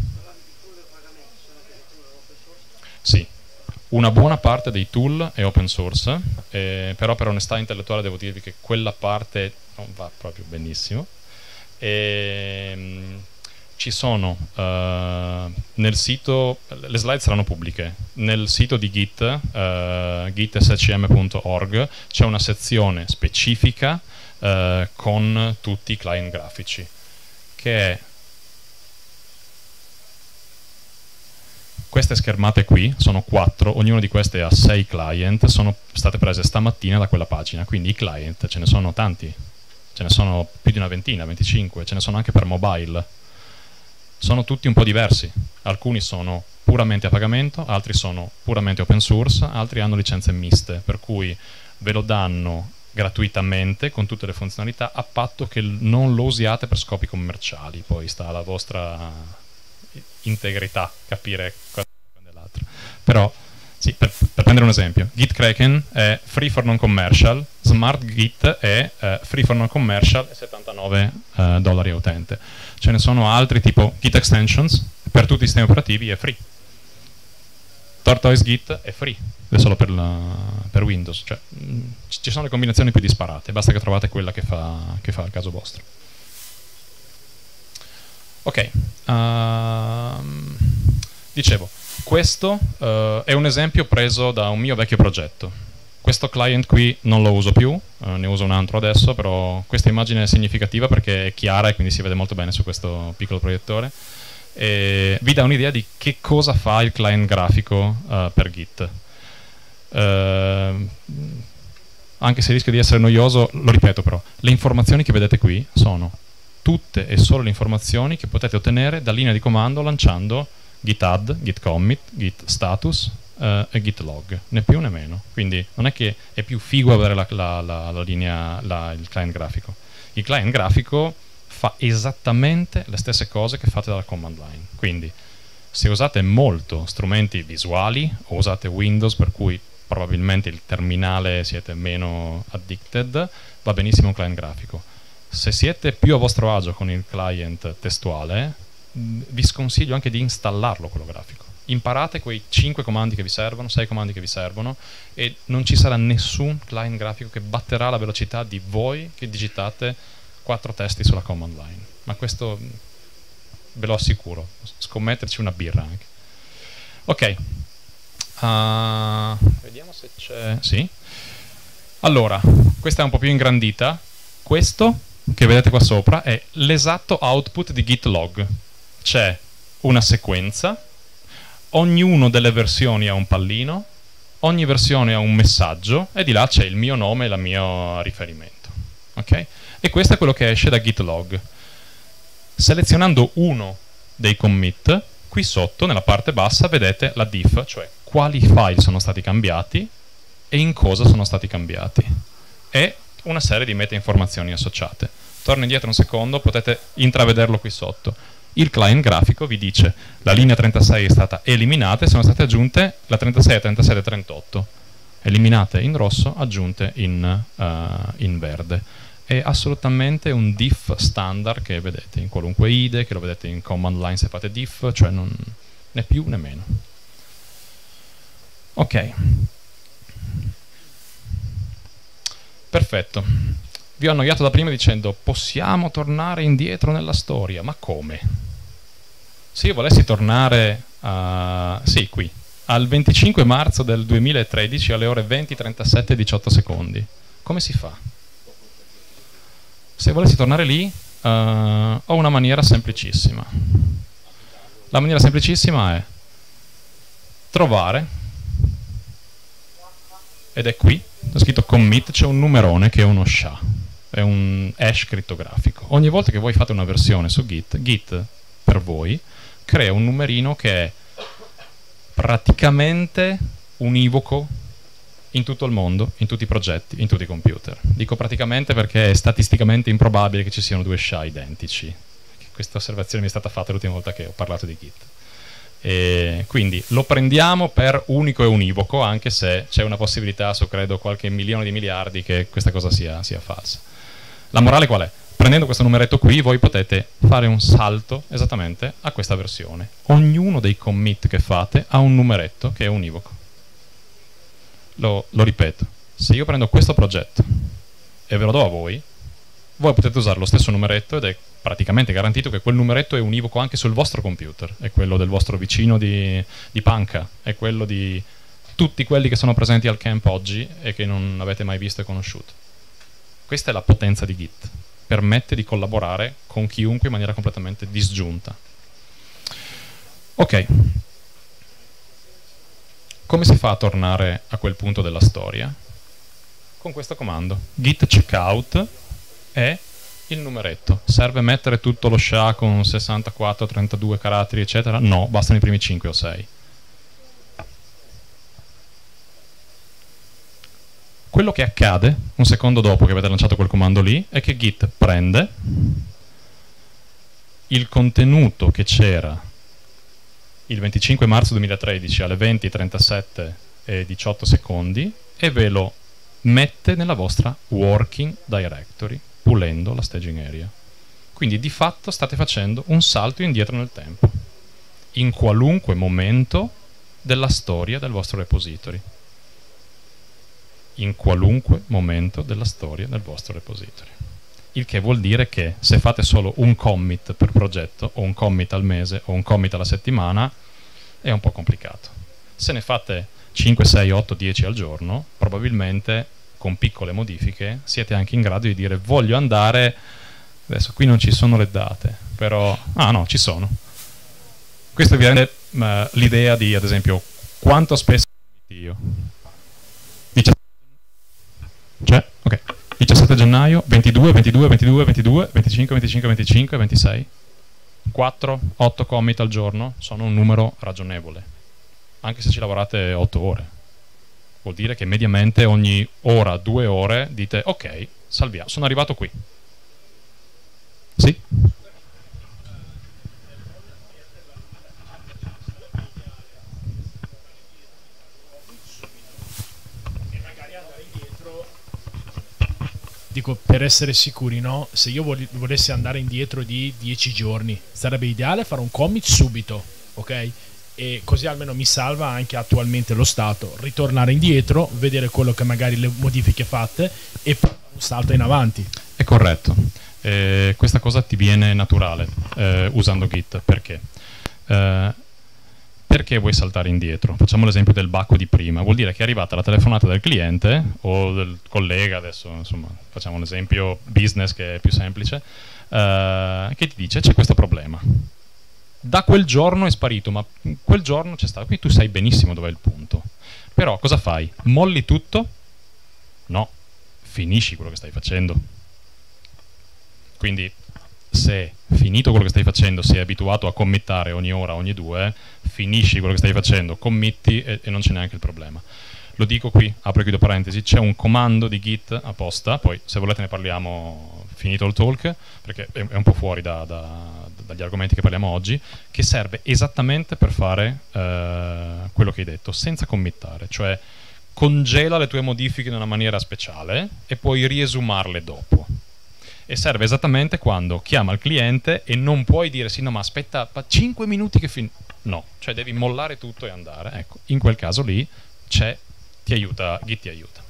Sì. Una buona parte dei tool è open source, eh, però per onestà intellettuale devo dirvi che quella parte non va proprio benissimo. E, mh, ci sono uh, nel sito, le slide saranno pubbliche, nel sito di Git, uh, git s c m punto org, c'è una sezione specifica uh, con tutti i client grafici, che è queste schermate qui, sono quattro, ognuna di queste ha sei client, sono state prese stamattina da quella pagina, quindi i client ce ne sono tanti, ce ne sono più di una ventina, venticinque, ce ne sono anche per mobile. Sono tutti un po' diversi, alcuni sono puramente a pagamento, altri sono puramente open source, altri hanno licenze miste, per cui ve lo danno gratuitamente con tutte le funzionalità a patto che non lo usiate per scopi commerciali, poi sta alla vostra integrità capire cosa è l'altro. Però sì, per, per prendere un esempio, Git Kraken è free for non commercial, Smart Git è uh, free for non commercial e settantanove uh, dollari a utente. Ce ne sono altri tipo Git Extensions, per tutti i sistemi operativi è free. Tortoise Git è free, è solo per, la, per Windows, cioè, mh, ci sono le combinazioni più disparate, basta che trovate quella che fa, che fa il caso vostro. Ok, uh, dicevo, questo uh, è un esempio preso da un mio vecchio progetto. Questo client qui non lo uso più, uh, ne uso un altro adesso, però questa immagine è significativa perché è chiara e quindi si vede molto bene su questo piccolo proiettore. E vi dà un'idea di che cosa fa il client grafico uh, per Git. Uh, anche se rischio di essere noioso, lo ripeto però, le informazioni che vedete qui sono tutte e solo le informazioni che potete ottenere da linea di comando lanciando git add, git commit, git status uh, e git log, né più né meno. Quindi non è che è più figo avere la, la, la, la linea, la, il client grafico. Il client grafico fa esattamente le stesse cose che fate dalla command line. Quindi se usate molto strumenti visuali o usate Windows, per cui probabilmente il terminale siete meno addicted, va benissimo un client grafico. Se siete più a vostro agio con il client testuale, vi sconsiglio anche di installarlo quello grafico. Imparate quei cinque comandi che vi servono, sei comandi che vi servono e non ci sarà nessun client grafico che batterà la velocità di voi che digitate quattro testi sulla command line. Ma questo ve lo assicuro, scommetterci una birra anche. Ok, uh, vediamo se c'è... Sì. Allora, questa è un po' più ingrandita. Questo che vedete qua sopra è l'esatto output di git log. C'è una sequenza, ognuno delle versioni ha un pallino, ogni versione ha un messaggio e di là c'è il mio nome e il mio riferimento. Ok? E questo è quello che esce da git log. Selezionando uno dei commit, qui sotto nella parte bassa vedete la diff, cioè quali file sono stati cambiati e in cosa sono stati cambiati, e una serie di meta informazioni associate. Torno indietro un secondo, potete intravederlo qui sotto. Il client grafico vi dice la linea trentasei è stata eliminata e sono state aggiunte la trentasei, trentasette e trentotto, eliminate in rosso, aggiunte in, uh, in verde. È assolutamente un diff standard che vedete in qualunque I D E, che lo vedete in command line se fate diff, cioè non né più né meno. Ok. Perfetto. Vi ho annoiato da prima dicendo possiamo tornare indietro nella storia, ma come? Se io volessi tornare a... sì, qui, al venticinque marzo del duemilatredici alle ore venti, trentasette e diciotto secondi, come si fa? Se volessi tornare lì, uh, ho una maniera semplicissima. La maniera semplicissima è trovare, ed è qui, è scritto commit, c'è un numerone che è uno S H A, è un hash crittografico. Ogni volta che voi fate una versione su Git, Git per voi crea un numerino che è praticamente univoco in tutto il mondo, in tutti i progetti, in tutti i computer. Dico praticamente perché è statisticamente improbabile che ci siano due S H A identici. Questa osservazione mi è stata fatta l'ultima volta che ho parlato di Git. E quindi lo prendiamo per unico e univoco, anche se c'è una possibilità su credo qualche milione di miliardi che questa cosa sia, sia falsa. La morale qual è? Prendendo questo numeretto qui voi potete fare un salto esattamente a questa versione. Ognuno dei commit che fate ha un numeretto che è univoco. Lo, lo ripeto, se io prendo questo progetto e ve lo do a voi, voi potete usare lo stesso numeretto ed è praticamente garantito che quel numeretto è univoco anche sul vostro computer, è quello del vostro vicino di, di panca, è quello di tutti quelli che sono presenti al camp oggi e che non avete mai visto e conosciuto. Questa è la potenza di Git, permette di collaborare con chiunque in maniera completamente disgiunta. Ok, come si fa a tornare a quel punto della storia? Con questo comando, git checkout è il numeretto. Serve mettere tutto lo S H A con sessantaquattro, trentadue caratteri eccetera? No, bastano i primi cinque o sei. Quello che accade un secondo dopo che avete lanciato quel comando lì è che Git prende il contenuto che c'era il venticinque marzo duemilatredici alle venti, trentasette e diciotto secondi e ve lo mette nella vostra working directory, pulendo la staging area. Quindi di fatto state facendo un salto indietro nel tempo, in qualunque momento della storia del vostro repository. In qualunque momento della storia del vostro repository. Il che vuol dire che se fate solo un commit per progetto, o un commit al mese, o un commit alla settimana, è un po' complicato. Se ne fate cinque, sei, otto, dieci al giorno, probabilmente con piccole modifiche siete anche in grado di dire voglio andare, adesso qui non ci sono le date, però, ah no, ci sono. Questo vi rende uh, l'idea di, ad esempio, quanto spesso io. Cioè, ok, diciassette gennaio, ventidue, ventidue, ventidue, ventidue, venticinque, venticinque, venticinque, ventisei, quattro, otto commit al giorno sono un numero ragionevole, anche se ci lavorate otto ore. Vuol dire che mediamente ogni ora, due ore, dite ok, salviamo, sono arrivato qui. Sì? Dico, per essere sicuri, no? Se io vol volessi andare indietro di dieci giorni, sarebbe ideale fare un commit subito, ok? E così almeno mi salva anche attualmente lo stato. Ritornare indietro, vedere quello che magari le modifiche fatte e fare un salto in avanti. È corretto. Eh, questa cosa ti viene naturale eh, usando Git. Perché? Eh, Perché vuoi saltare indietro? Facciamo l'esempio del bacco di prima. Vuol dire che è arrivata la telefonata del cliente o del collega, adesso insomma facciamo un esempio business che è più semplice, eh, che ti dice c'è questo problema. Da quel giorno è sparito, ma quel giorno c'è stato. Quindi tu sai benissimo dov'è il punto. Però cosa fai? Molli tutto? No, finisci quello che stai facendo. Quindi se finito quello che stai facendo sei abituato a committare ogni ora, ogni due, finisci quello che stai facendo, committi e, e non c'è neanche il problema. Lo dico qui, apro e chiudo parentesi, c'è un comando di Git apposta, poi se volete ne parliamo finito il talk, perché è, è un po' fuori da, da, dagli argomenti che parliamo oggi, che serve esattamente per fare eh, quello che hai detto, senza committare, cioè congela le tue modifiche in una maniera speciale e puoi riesumarle dopo. E serve esattamente quando chiama il cliente e non puoi dire sì, no, ma aspetta cinque minuti che fin... no, cioè devi mollare tutto e andare. Ecco, in quel caso lì c'è, ti aiuta, Git ti aiuta.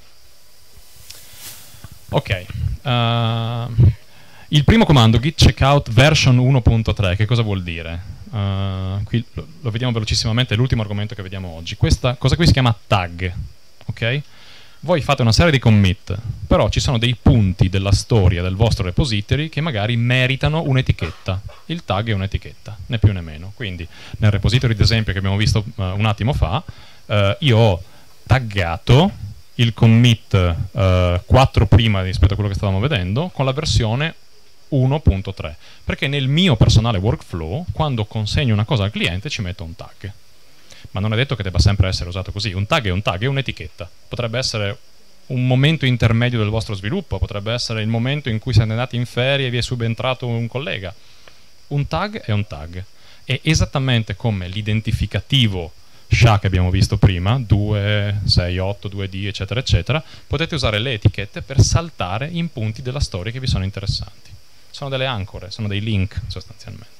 Ok, uh, il primo comando, git checkout version uno punto tre, che cosa vuol dire? Uh, qui lo, lo vediamo velocissimamente, è l'ultimo argomento che vediamo oggi. Questa cosa qui si chiama tag, ok? Voi fate una serie di commit, però ci sono dei punti della storia del vostro repository che magari meritano un'etichetta. Il tag è un'etichetta, né più né meno. Quindi nel repository, ad esempio, che abbiamo visto uh, un attimo fa, uh, io ho taggato il commit uh, quattro prima rispetto a quello che stavamo vedendo con la versione uno punto tre, perché nel mio personale workflow, quando consegno una cosa al cliente, ci metto un tag. Ma non è detto che debba sempre essere usato così. Un tag è un tag, è un'etichetta. Potrebbe essere un momento intermedio del vostro sviluppo, potrebbe essere il momento in cui siete andati in ferie e vi è subentrato un collega. Un tag è un tag. È esattamente come l'identificativo S H A che abbiamo visto prima, due, sei, otto, due D, eccetera, eccetera. Potete usare le etichette per saltare in punti della storia che vi sono interessanti. Sono delle ancore, sono dei link sostanzialmente.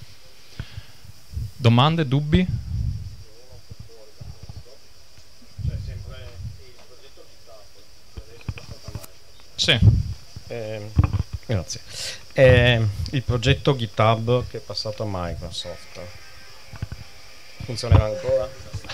Domande, dubbi? Sì. Eh, grazie. Eh, il progetto GitHub che è passato a Microsoft funzionerà ancora?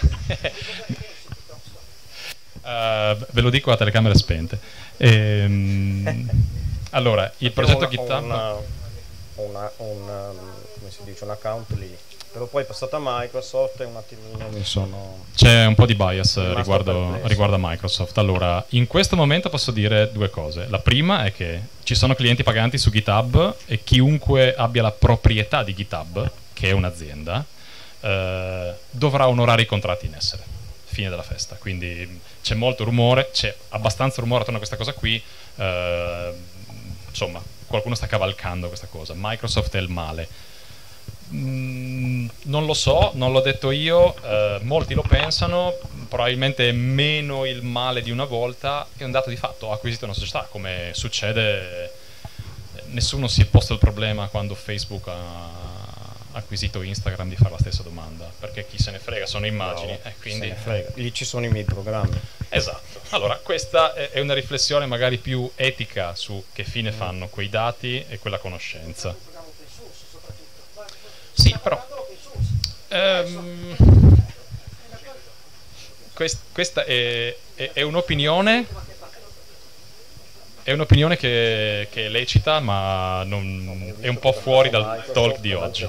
uh, ve lo dico a telecamere spente. Ehm, allora, il progetto una, GitHub... Una, una, una, come si dice, un account lì. Però poi è passato a Microsoft e un attimino mi sono... C'è un po' di bias riguardo, riguardo a Microsoft. Allora, in questo momento posso dire due cose. La prima è che ci sono clienti paganti su GitHub e chiunque abbia la proprietà di GitHub, che è un'azienda, eh, dovrà onorare i contratti in essere. Fine della festa. Quindi c'è molto rumore, c'è abbastanza rumore attorno a questa cosa qui. Eh, insomma, qualcuno sta cavalcando questa cosa. Microsoft è il male. Mm, non lo so, non l'ho detto io, eh, molti lo pensano, probabilmente è meno il male di una volta, è un dato di fatto, ho acquisito una società, come succede, nessuno si è posto il problema quando Facebook ha acquisito Instagram di fare la stessa domanda, perché chi se ne frega, sono immagini, no, e quindi... se ne frega. Lì ci sono i miei programmi. Esatto, allora questa è una riflessione magari più etica su che fine fanno quei dati e quella conoscenza. Sì, però ehm, quest, questa è, è, è un'opinione è un'opinione che, che è lecita, ma non, è un po' fuori dal talk di oggi.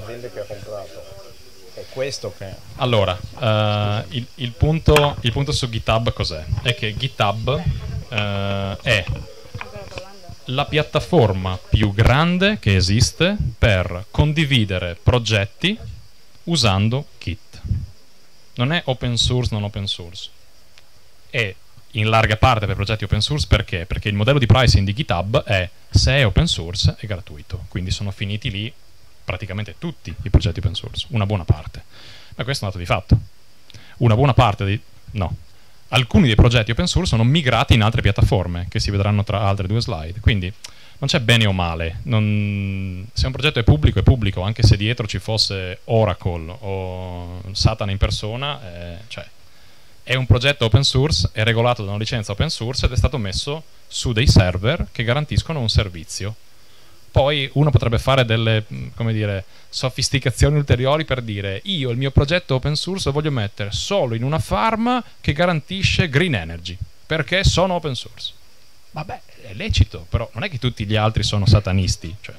È questo che... Allora, uh, il, il, punto, il punto su GitHub cos'è? È che GitHub uh, è la piattaforma più grande che esiste per condividere progetti usando Git. Non è open source, non open source. È in larga parte per progetti open source, perché? Perché il modello di pricing di GitHub è: se è open source è gratuito, quindi sono finiti lì praticamente tutti i progetti open source, una buona parte. Ma questo è un dato di fatto. Una buona parte di... no. Alcuni dei progetti open source sono migrati in altre piattaforme, che si vedranno tra altre due slide. Quindi non c'è bene o male. Non... se un progetto è pubblico, è pubblico, anche se dietro ci fosse Oracle o Satana in persona, eh, cioè, è un progetto open source, è regolato da una licenza open source ed è stato messo su dei server che garantiscono un servizio. Poi uno potrebbe fare delle, come dire, sofisticazioni ulteriori per dire: io il mio progetto open source lo voglio mettere solo in una farm che garantisce green energy, perché sono open source. Vabbè, è lecito, però non è che tutti gli altri sono satanisti. Cioè.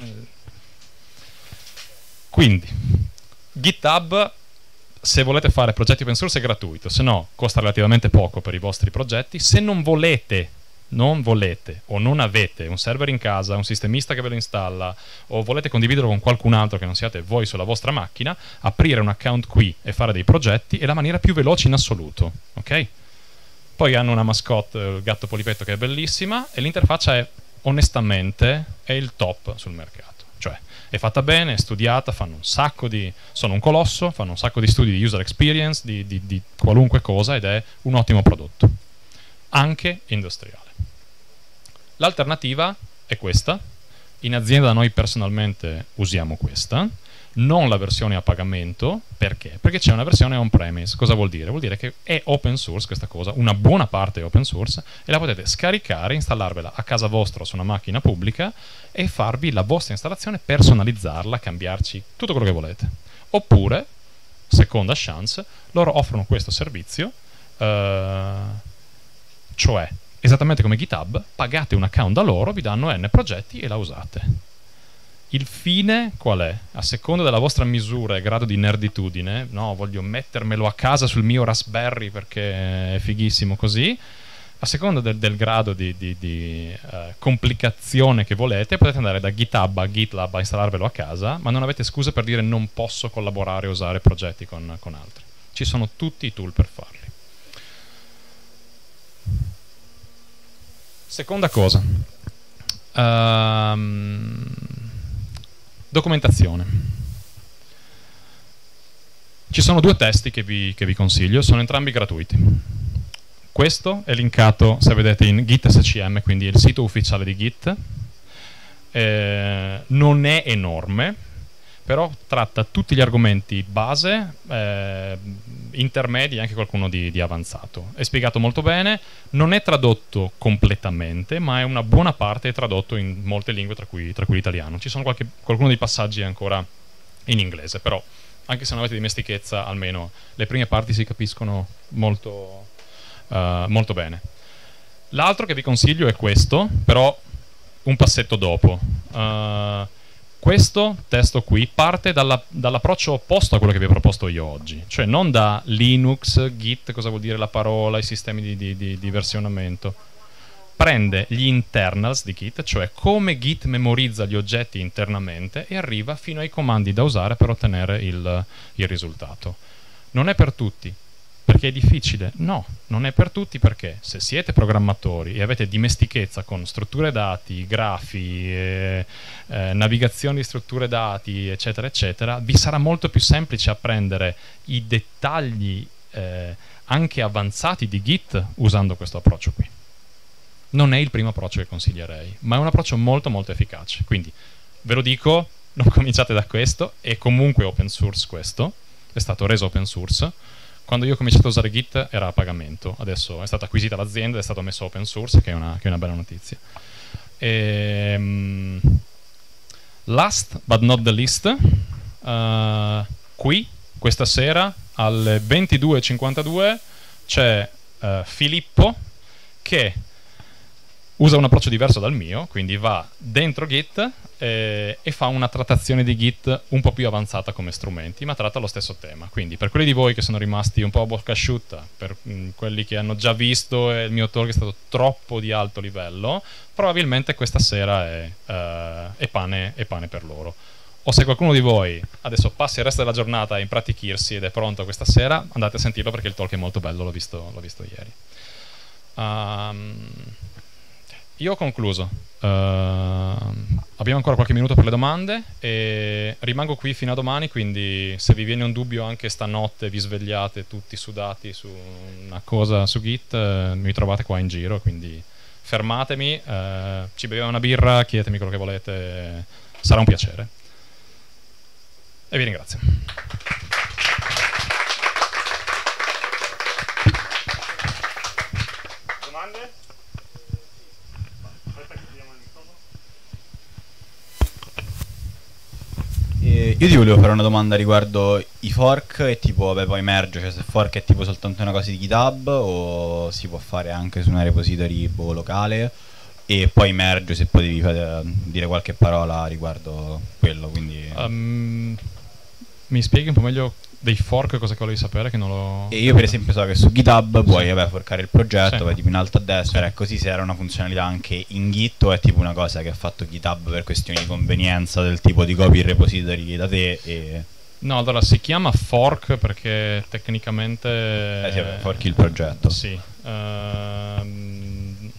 Quindi, GitHub, se volete fare progetti open source è gratuito, se no costa relativamente poco per i vostri progetti. Se non volete non volete o non avete un server in casa, un sistemista che ve lo installa, o volete condividerlo con qualcun altro che non siate voi sulla vostra macchina, aprire un account qui e fare dei progetti è la maniera più veloce in assoluto, ok? Poi hanno una mascotte, il gatto polipetto, che è bellissima, e l'interfaccia è, onestamente, è il top sul mercato. Cioè, è fatta bene, è studiata, fanno un sacco di... sono un colosso, fanno un sacco di studi di user experience, di, di, di qualunque cosa, ed è un ottimo prodotto, anche industriale. L'alternativa è questa. In azienda noi personalmente usiamo questa, non la versione a pagamento. Perché? Perché c'è una versione on-premise. Cosa vuol dire? Vuol dire che è open source questa cosa, una buona parte è open source, e la potete scaricare, installarvela a casa vostra su una macchina pubblica e farvi la vostra installazione, personalizzarla, cambiarci tutto quello che volete. Oppure, seconda chance, loro offrono questo servizio, eh, cioè esattamente come GitHub, pagate un account da loro, vi danno n progetti e la usate. Il fine qual è? A seconda della vostra misura e grado di nerditudine, no, voglio mettermelo a casa sul mio Raspberry perché è fighissimo così, a seconda del, del grado di, di, di uh, complicazione che volete, potete andare da GitHub a GitLab a installarvelo a casa, ma non avete scuse per dire non posso collaborare o usare progetti con, con altri. Ci sono tutti i tool per farli. Seconda cosa, um, documentazione. Ci sono due testi che vi, che vi consiglio, sono entrambi gratuiti. Questo è linkato, se vedete, in Git S C M, quindi è il sito ufficiale di Git. Eh, non è enorme, però tratta tutti gli argomenti base, eh, intermedi e anche qualcuno di, di avanzato. È spiegato molto bene, non è tradotto completamente, ma è una buona parte è tradotto in molte lingue, tra cui, tra cui l'italiano. Ci sono qualche, qualcuno dei passaggi ancora in inglese, però anche se non avete dimestichezza, almeno le prime parti si capiscono molto, uh, molto bene. L'altro che vi consiglio è questo, però un passetto dopo. Uh, Questo testo qui parte dalla, dall'approccio opposto a quello che vi ho proposto io oggi, cioè non da Linux, Git, cosa vuol dire la parola, i sistemi di, di, di, di versionamento. Prende gli internals di Git, cioè come Git memorizza gli oggetti internamente, e arriva fino ai comandi da usare per ottenere il, il risultato. Non è per tutti. Perché è difficile? No, non è per tutti, perché se siete programmatori e avete dimestichezza con strutture dati, grafi, eh, eh, navigazione di strutture dati, eccetera, eccetera, vi sarà molto più semplice apprendere i dettagli eh, anche avanzati di Git usando questo approccio qui. Non è il primo approccio che consiglierei, ma è un approccio molto molto efficace. Quindi ve lo dico, non cominciate da questo, è comunque open source questo, è stato reso open source. Quando io ho cominciato a usare Git era a pagamento, adesso è stata acquisita l'azienda, è stato messo open source, che è una, che è una bella notizia. E, um, last but not the least, uh, qui, questa sera, alle ventidue e cinquantadue, c'è uh, Filippo che usa un approccio diverso dal mio, quindi va dentro Git eh, e fa una trattazione di Git un po' più avanzata come strumenti, ma tratta lo stesso tema. Quindi per quelli di voi che sono rimasti un po' a bocca asciutta, per mh, quelli che hanno già visto e il mio talk è stato troppo di alto livello, probabilmente questa sera è, uh, è, pane, è pane per loro. O se qualcuno di voi adesso passa il resto della giornata a impratichirsi ed è pronto questa sera, andate a sentirlo perché il talk è molto bello, l'ho visto, l'ho visto ieri. Um, Io ho concluso, uh, abbiamo ancora qualche minuto per le domande e rimango qui fino a domani, quindi se vi viene un dubbio anche stanotte, vi svegliate tutti sudati su una cosa su Git, uh, mi trovate qua in giro, quindi fermatemi, uh, ci beviamo una birra, chiedetemi quello che volete, sarà un piacere. E vi ringrazio. Domande? Eh, io ti volevo fare una domanda riguardo i fork e tipo, vabbè, poi merge, cioè se fork è tipo soltanto una cosa di GitHub o si può fare anche su una repository boh, locale, e poi merge, se potevi fare, dire qualche parola riguardo quello, quindi... Um, mi spieghi un po' meglio Dei fork, cosa che volevi sapere che non lo... E io per esempio so che su GitHub puoi vabbè, forcare il progetto, Sì. vai tipo in alto a destra, Sì. e così se era una funzionalità anche in Git o è tipo una cosa che ha fatto GitHub per questioni di convenienza del tipo di copy il repository da te e... No, allora si chiama fork perché tecnicamente... Eh sì, vabbè, forchi il progetto. Sì. Ehm,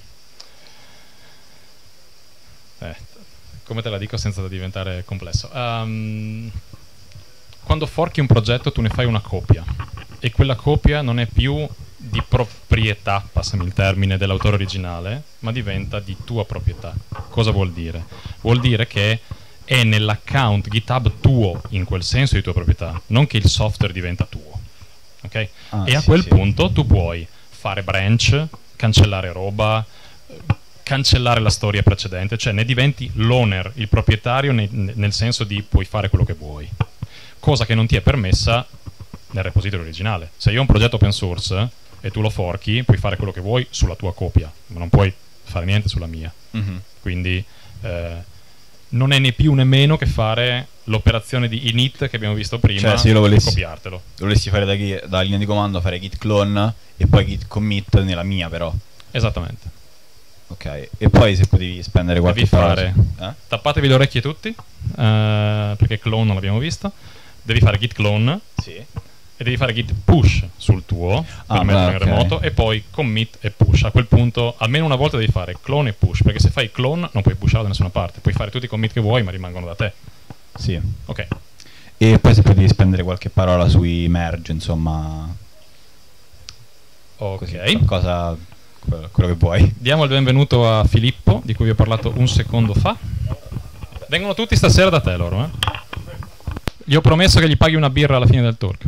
eh, come te la dico senza diventare complesso? Ehm, quando forchi un progetto tu ne fai una copia e quella copia non è più di proprietà, passami il termine, dell'autore originale, ma diventa di tua proprietà. Cosa vuol dire? Vuol dire che è nell'account GitHub tuo, in quel senso di tua proprietà, non che il software diventa tuo. Ok? Ah, e a sì, quel sì. punto tu puoi fare branch, cancellare roba, cancellare la storia precedente, cioè ne diventi l'owner, il proprietario ne- nel senso di puoi fare quello che vuoi. Cosa che non ti è permessa nel repository originale. Se io ho un progetto open source e tu lo forchi, puoi fare quello che vuoi sulla tua copia, ma non puoi fare niente sulla mia. Mhm. Quindi eh, non è né più né meno che fare l'operazione di init che abbiamo visto prima, Cioè, se io lo volessi- copiartelo. Dovresti fare da, chi- da linea di comando, fare git clone e poi git commit nella mia però. Esattamente. Ok, e poi se potevi spendere qualche Devi parola fare, su- eh? tappatevi le orecchie tutti, eh, perché clone non l'abbiamo visto. Devi fare git clone Sì. e devi fare git push sul tuo Ah, per metterlo beh, in ok. remoto e poi commit e push. A quel punto almeno una volta devi fare clone e push, perché se fai clone non puoi pushare da nessuna parte, puoi fare tutti i commit che vuoi ma rimangono da te. Sì. Ok. E poi se potevi spendere qualche parola sui merge, insomma, così, Ok. qualcosa, quello, quello che vuoi. Diamo il benvenuto a Filippo, di cui vi ho parlato un secondo fa. Vengono tutti stasera da te loro, eh? Gli ho promesso che gli paghi una birra alla fine del talk.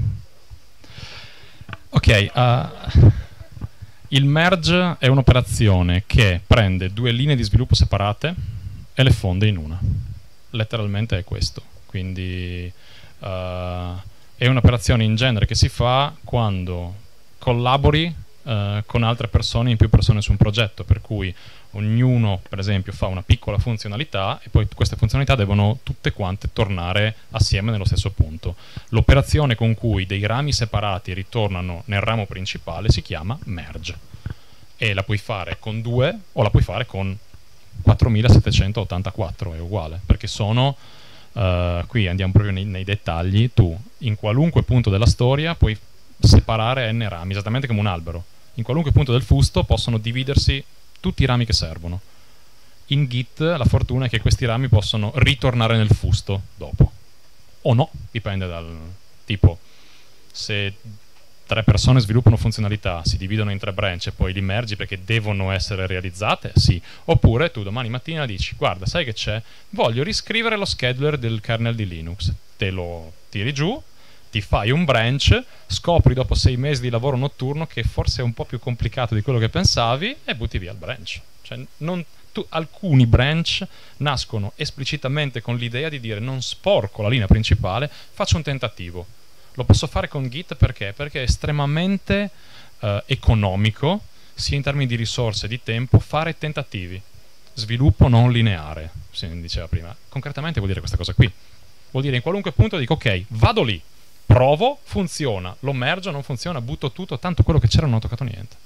Ok, uh, il merge è un'operazione che prende due linee di sviluppo separate e le fonde in una. Letteralmente è questo. Quindi uh, è un'operazione in genere che si fa quando collabori uh, con altre persone, in più persone su un progetto, per cui ognuno per esempio fa una piccola funzionalità e poi queste funzionalità devono tutte quante tornare assieme nello stesso punto. L'operazione con cui dei rami separati ritornano nel ramo principale si chiama merge e la puoi fare con due o la puoi fare con quattromilasettecentottantaquattro, è uguale, perché sono uh, qui andiamo proprio nei, nei dettagli. Tu in qualunque punto della storia puoi separare n rami, esattamente come un albero. In qualunque punto del fusto possono dividersi tutti i rami che servono. In Git la fortuna è che questi rami possono ritornare nel fusto dopo. O no, dipende dal tipo. Se tre persone sviluppano funzionalità, si dividono in tre branch e poi li mergi perché devono essere realizzate, sì. Oppure tu domani mattina dici, guarda, sai che c'è? Voglio riscrivere lo scheduler del kernel di Linux. Te lo tiri giù, ti fai un branch, scopri dopo sei mesi di lavoro notturno che forse è un po' più complicato di quello che pensavi e butti via il branch. Cioè, non, tu, alcuni branch nascono esplicitamente con l'idea di dire non sporco la linea principale, faccio un tentativo. Lo posso fare con Git perché? Perché è estremamente eh, economico, sia in termini di risorse e di tempo, fare tentativi. Sviluppo non lineare, si diceva prima. Concretamente vuol dire questa cosa qui. Vuol dire in qualunque punto dico ok, vado lì, provo, funziona, lo mergo, non funziona, butto tutto, tanto quello che c'era non ho toccato niente.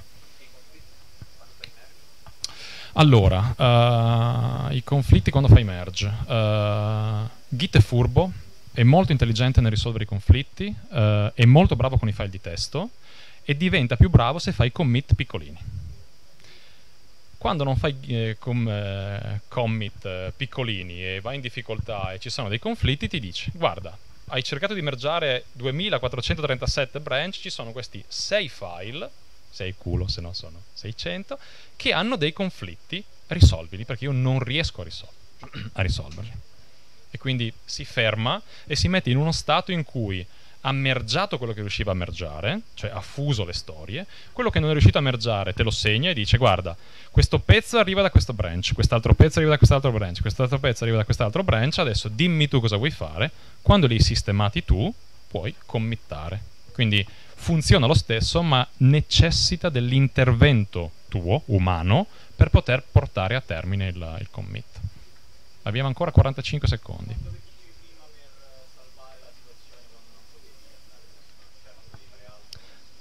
Allora, uh, i conflitti quando fai merge. Uh, Git è furbo, è molto intelligente nel risolvere i conflitti, uh, è molto bravo con i file di testo e diventa più bravo se fai commit piccolini. Quando non fai eh, com, eh, commit eh, piccolini e vai in difficoltà e ci sono dei conflitti, ti dice, guarda, hai cercato di mergiare duemilaquattrocentotrentasette branch, ci sono questi sei file, sei culo se no sono seicento, che hanno dei conflitti, risolvili perché io non riesco a, risol- a risolverli. E quindi si ferma e si mette in uno stato in cui ha mergiato quello che riusciva a mergiare, cioè ha fuso le storie, quello che non è riuscito a mergiare te lo segna e dice guarda, questo pezzo arriva da questo branch, quest'altro pezzo arriva da quest'altro branch, quest'altro pezzo arriva da quest'altro branch, adesso dimmi tu cosa vuoi fare, quando li hai sistemati tu puoi committare. Quindi funziona lo stesso ma necessita dell'intervento tuo, umano, per poter portare a termine il, il commit. Abbiamo ancora quarantacinque secondi.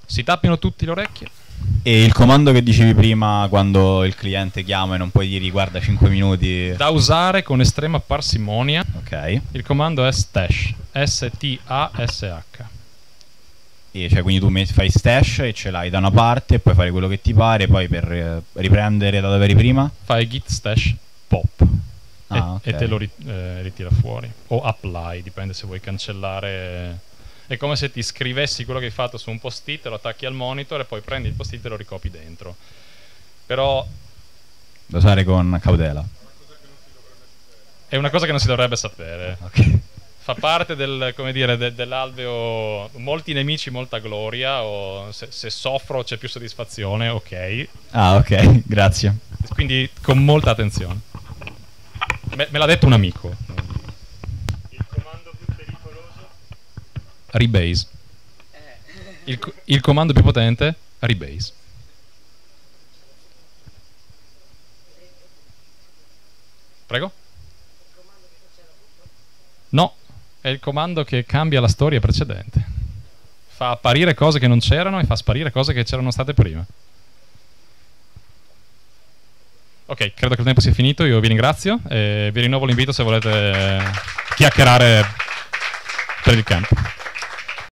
Si tappino tutti le orecchie. E il comando che dicevi prima quando il cliente chiama e non puoi dirgli guarda cinque minuti. Da usare con estrema parsimonia. Ok. Il comando è stash. S T A S H. E cioè quindi tu metti, fai stash e ce l'hai da una parte e puoi fare quello che ti pare, poi per eh, riprendere da dove eri prima Fai git stash pop. ah, e, okay. e te lo ri- eh, ritira fuori. O apply, dipende se vuoi cancellare. È come se ti scrivessi quello che hai fatto su un post-it, lo attacchi al monitor e poi prendi il post-it e lo ricopi dentro. Però da usare con cautela. è una cosa che non si dovrebbe sapere. Ok. Fa parte del, come dire, de- dell'alveo molti nemici, molta gloria, o se, se soffro c'è più soddisfazione, ok. Ah, ok, grazie. Quindi con molta attenzione. Me, me l'ha detto un amico. Il comando più pericoloso? Rebase. Il, co- il comando più potente? Rebase. Prego? No, è il comando che cambia la storia precedente. Fa apparire cose che non c'erano e fa sparire cose che c'erano state prima. Ok, credo che il tempo sia finito, io vi ringrazio e vi rinnovo l'invito se volete chiacchierare per il campo.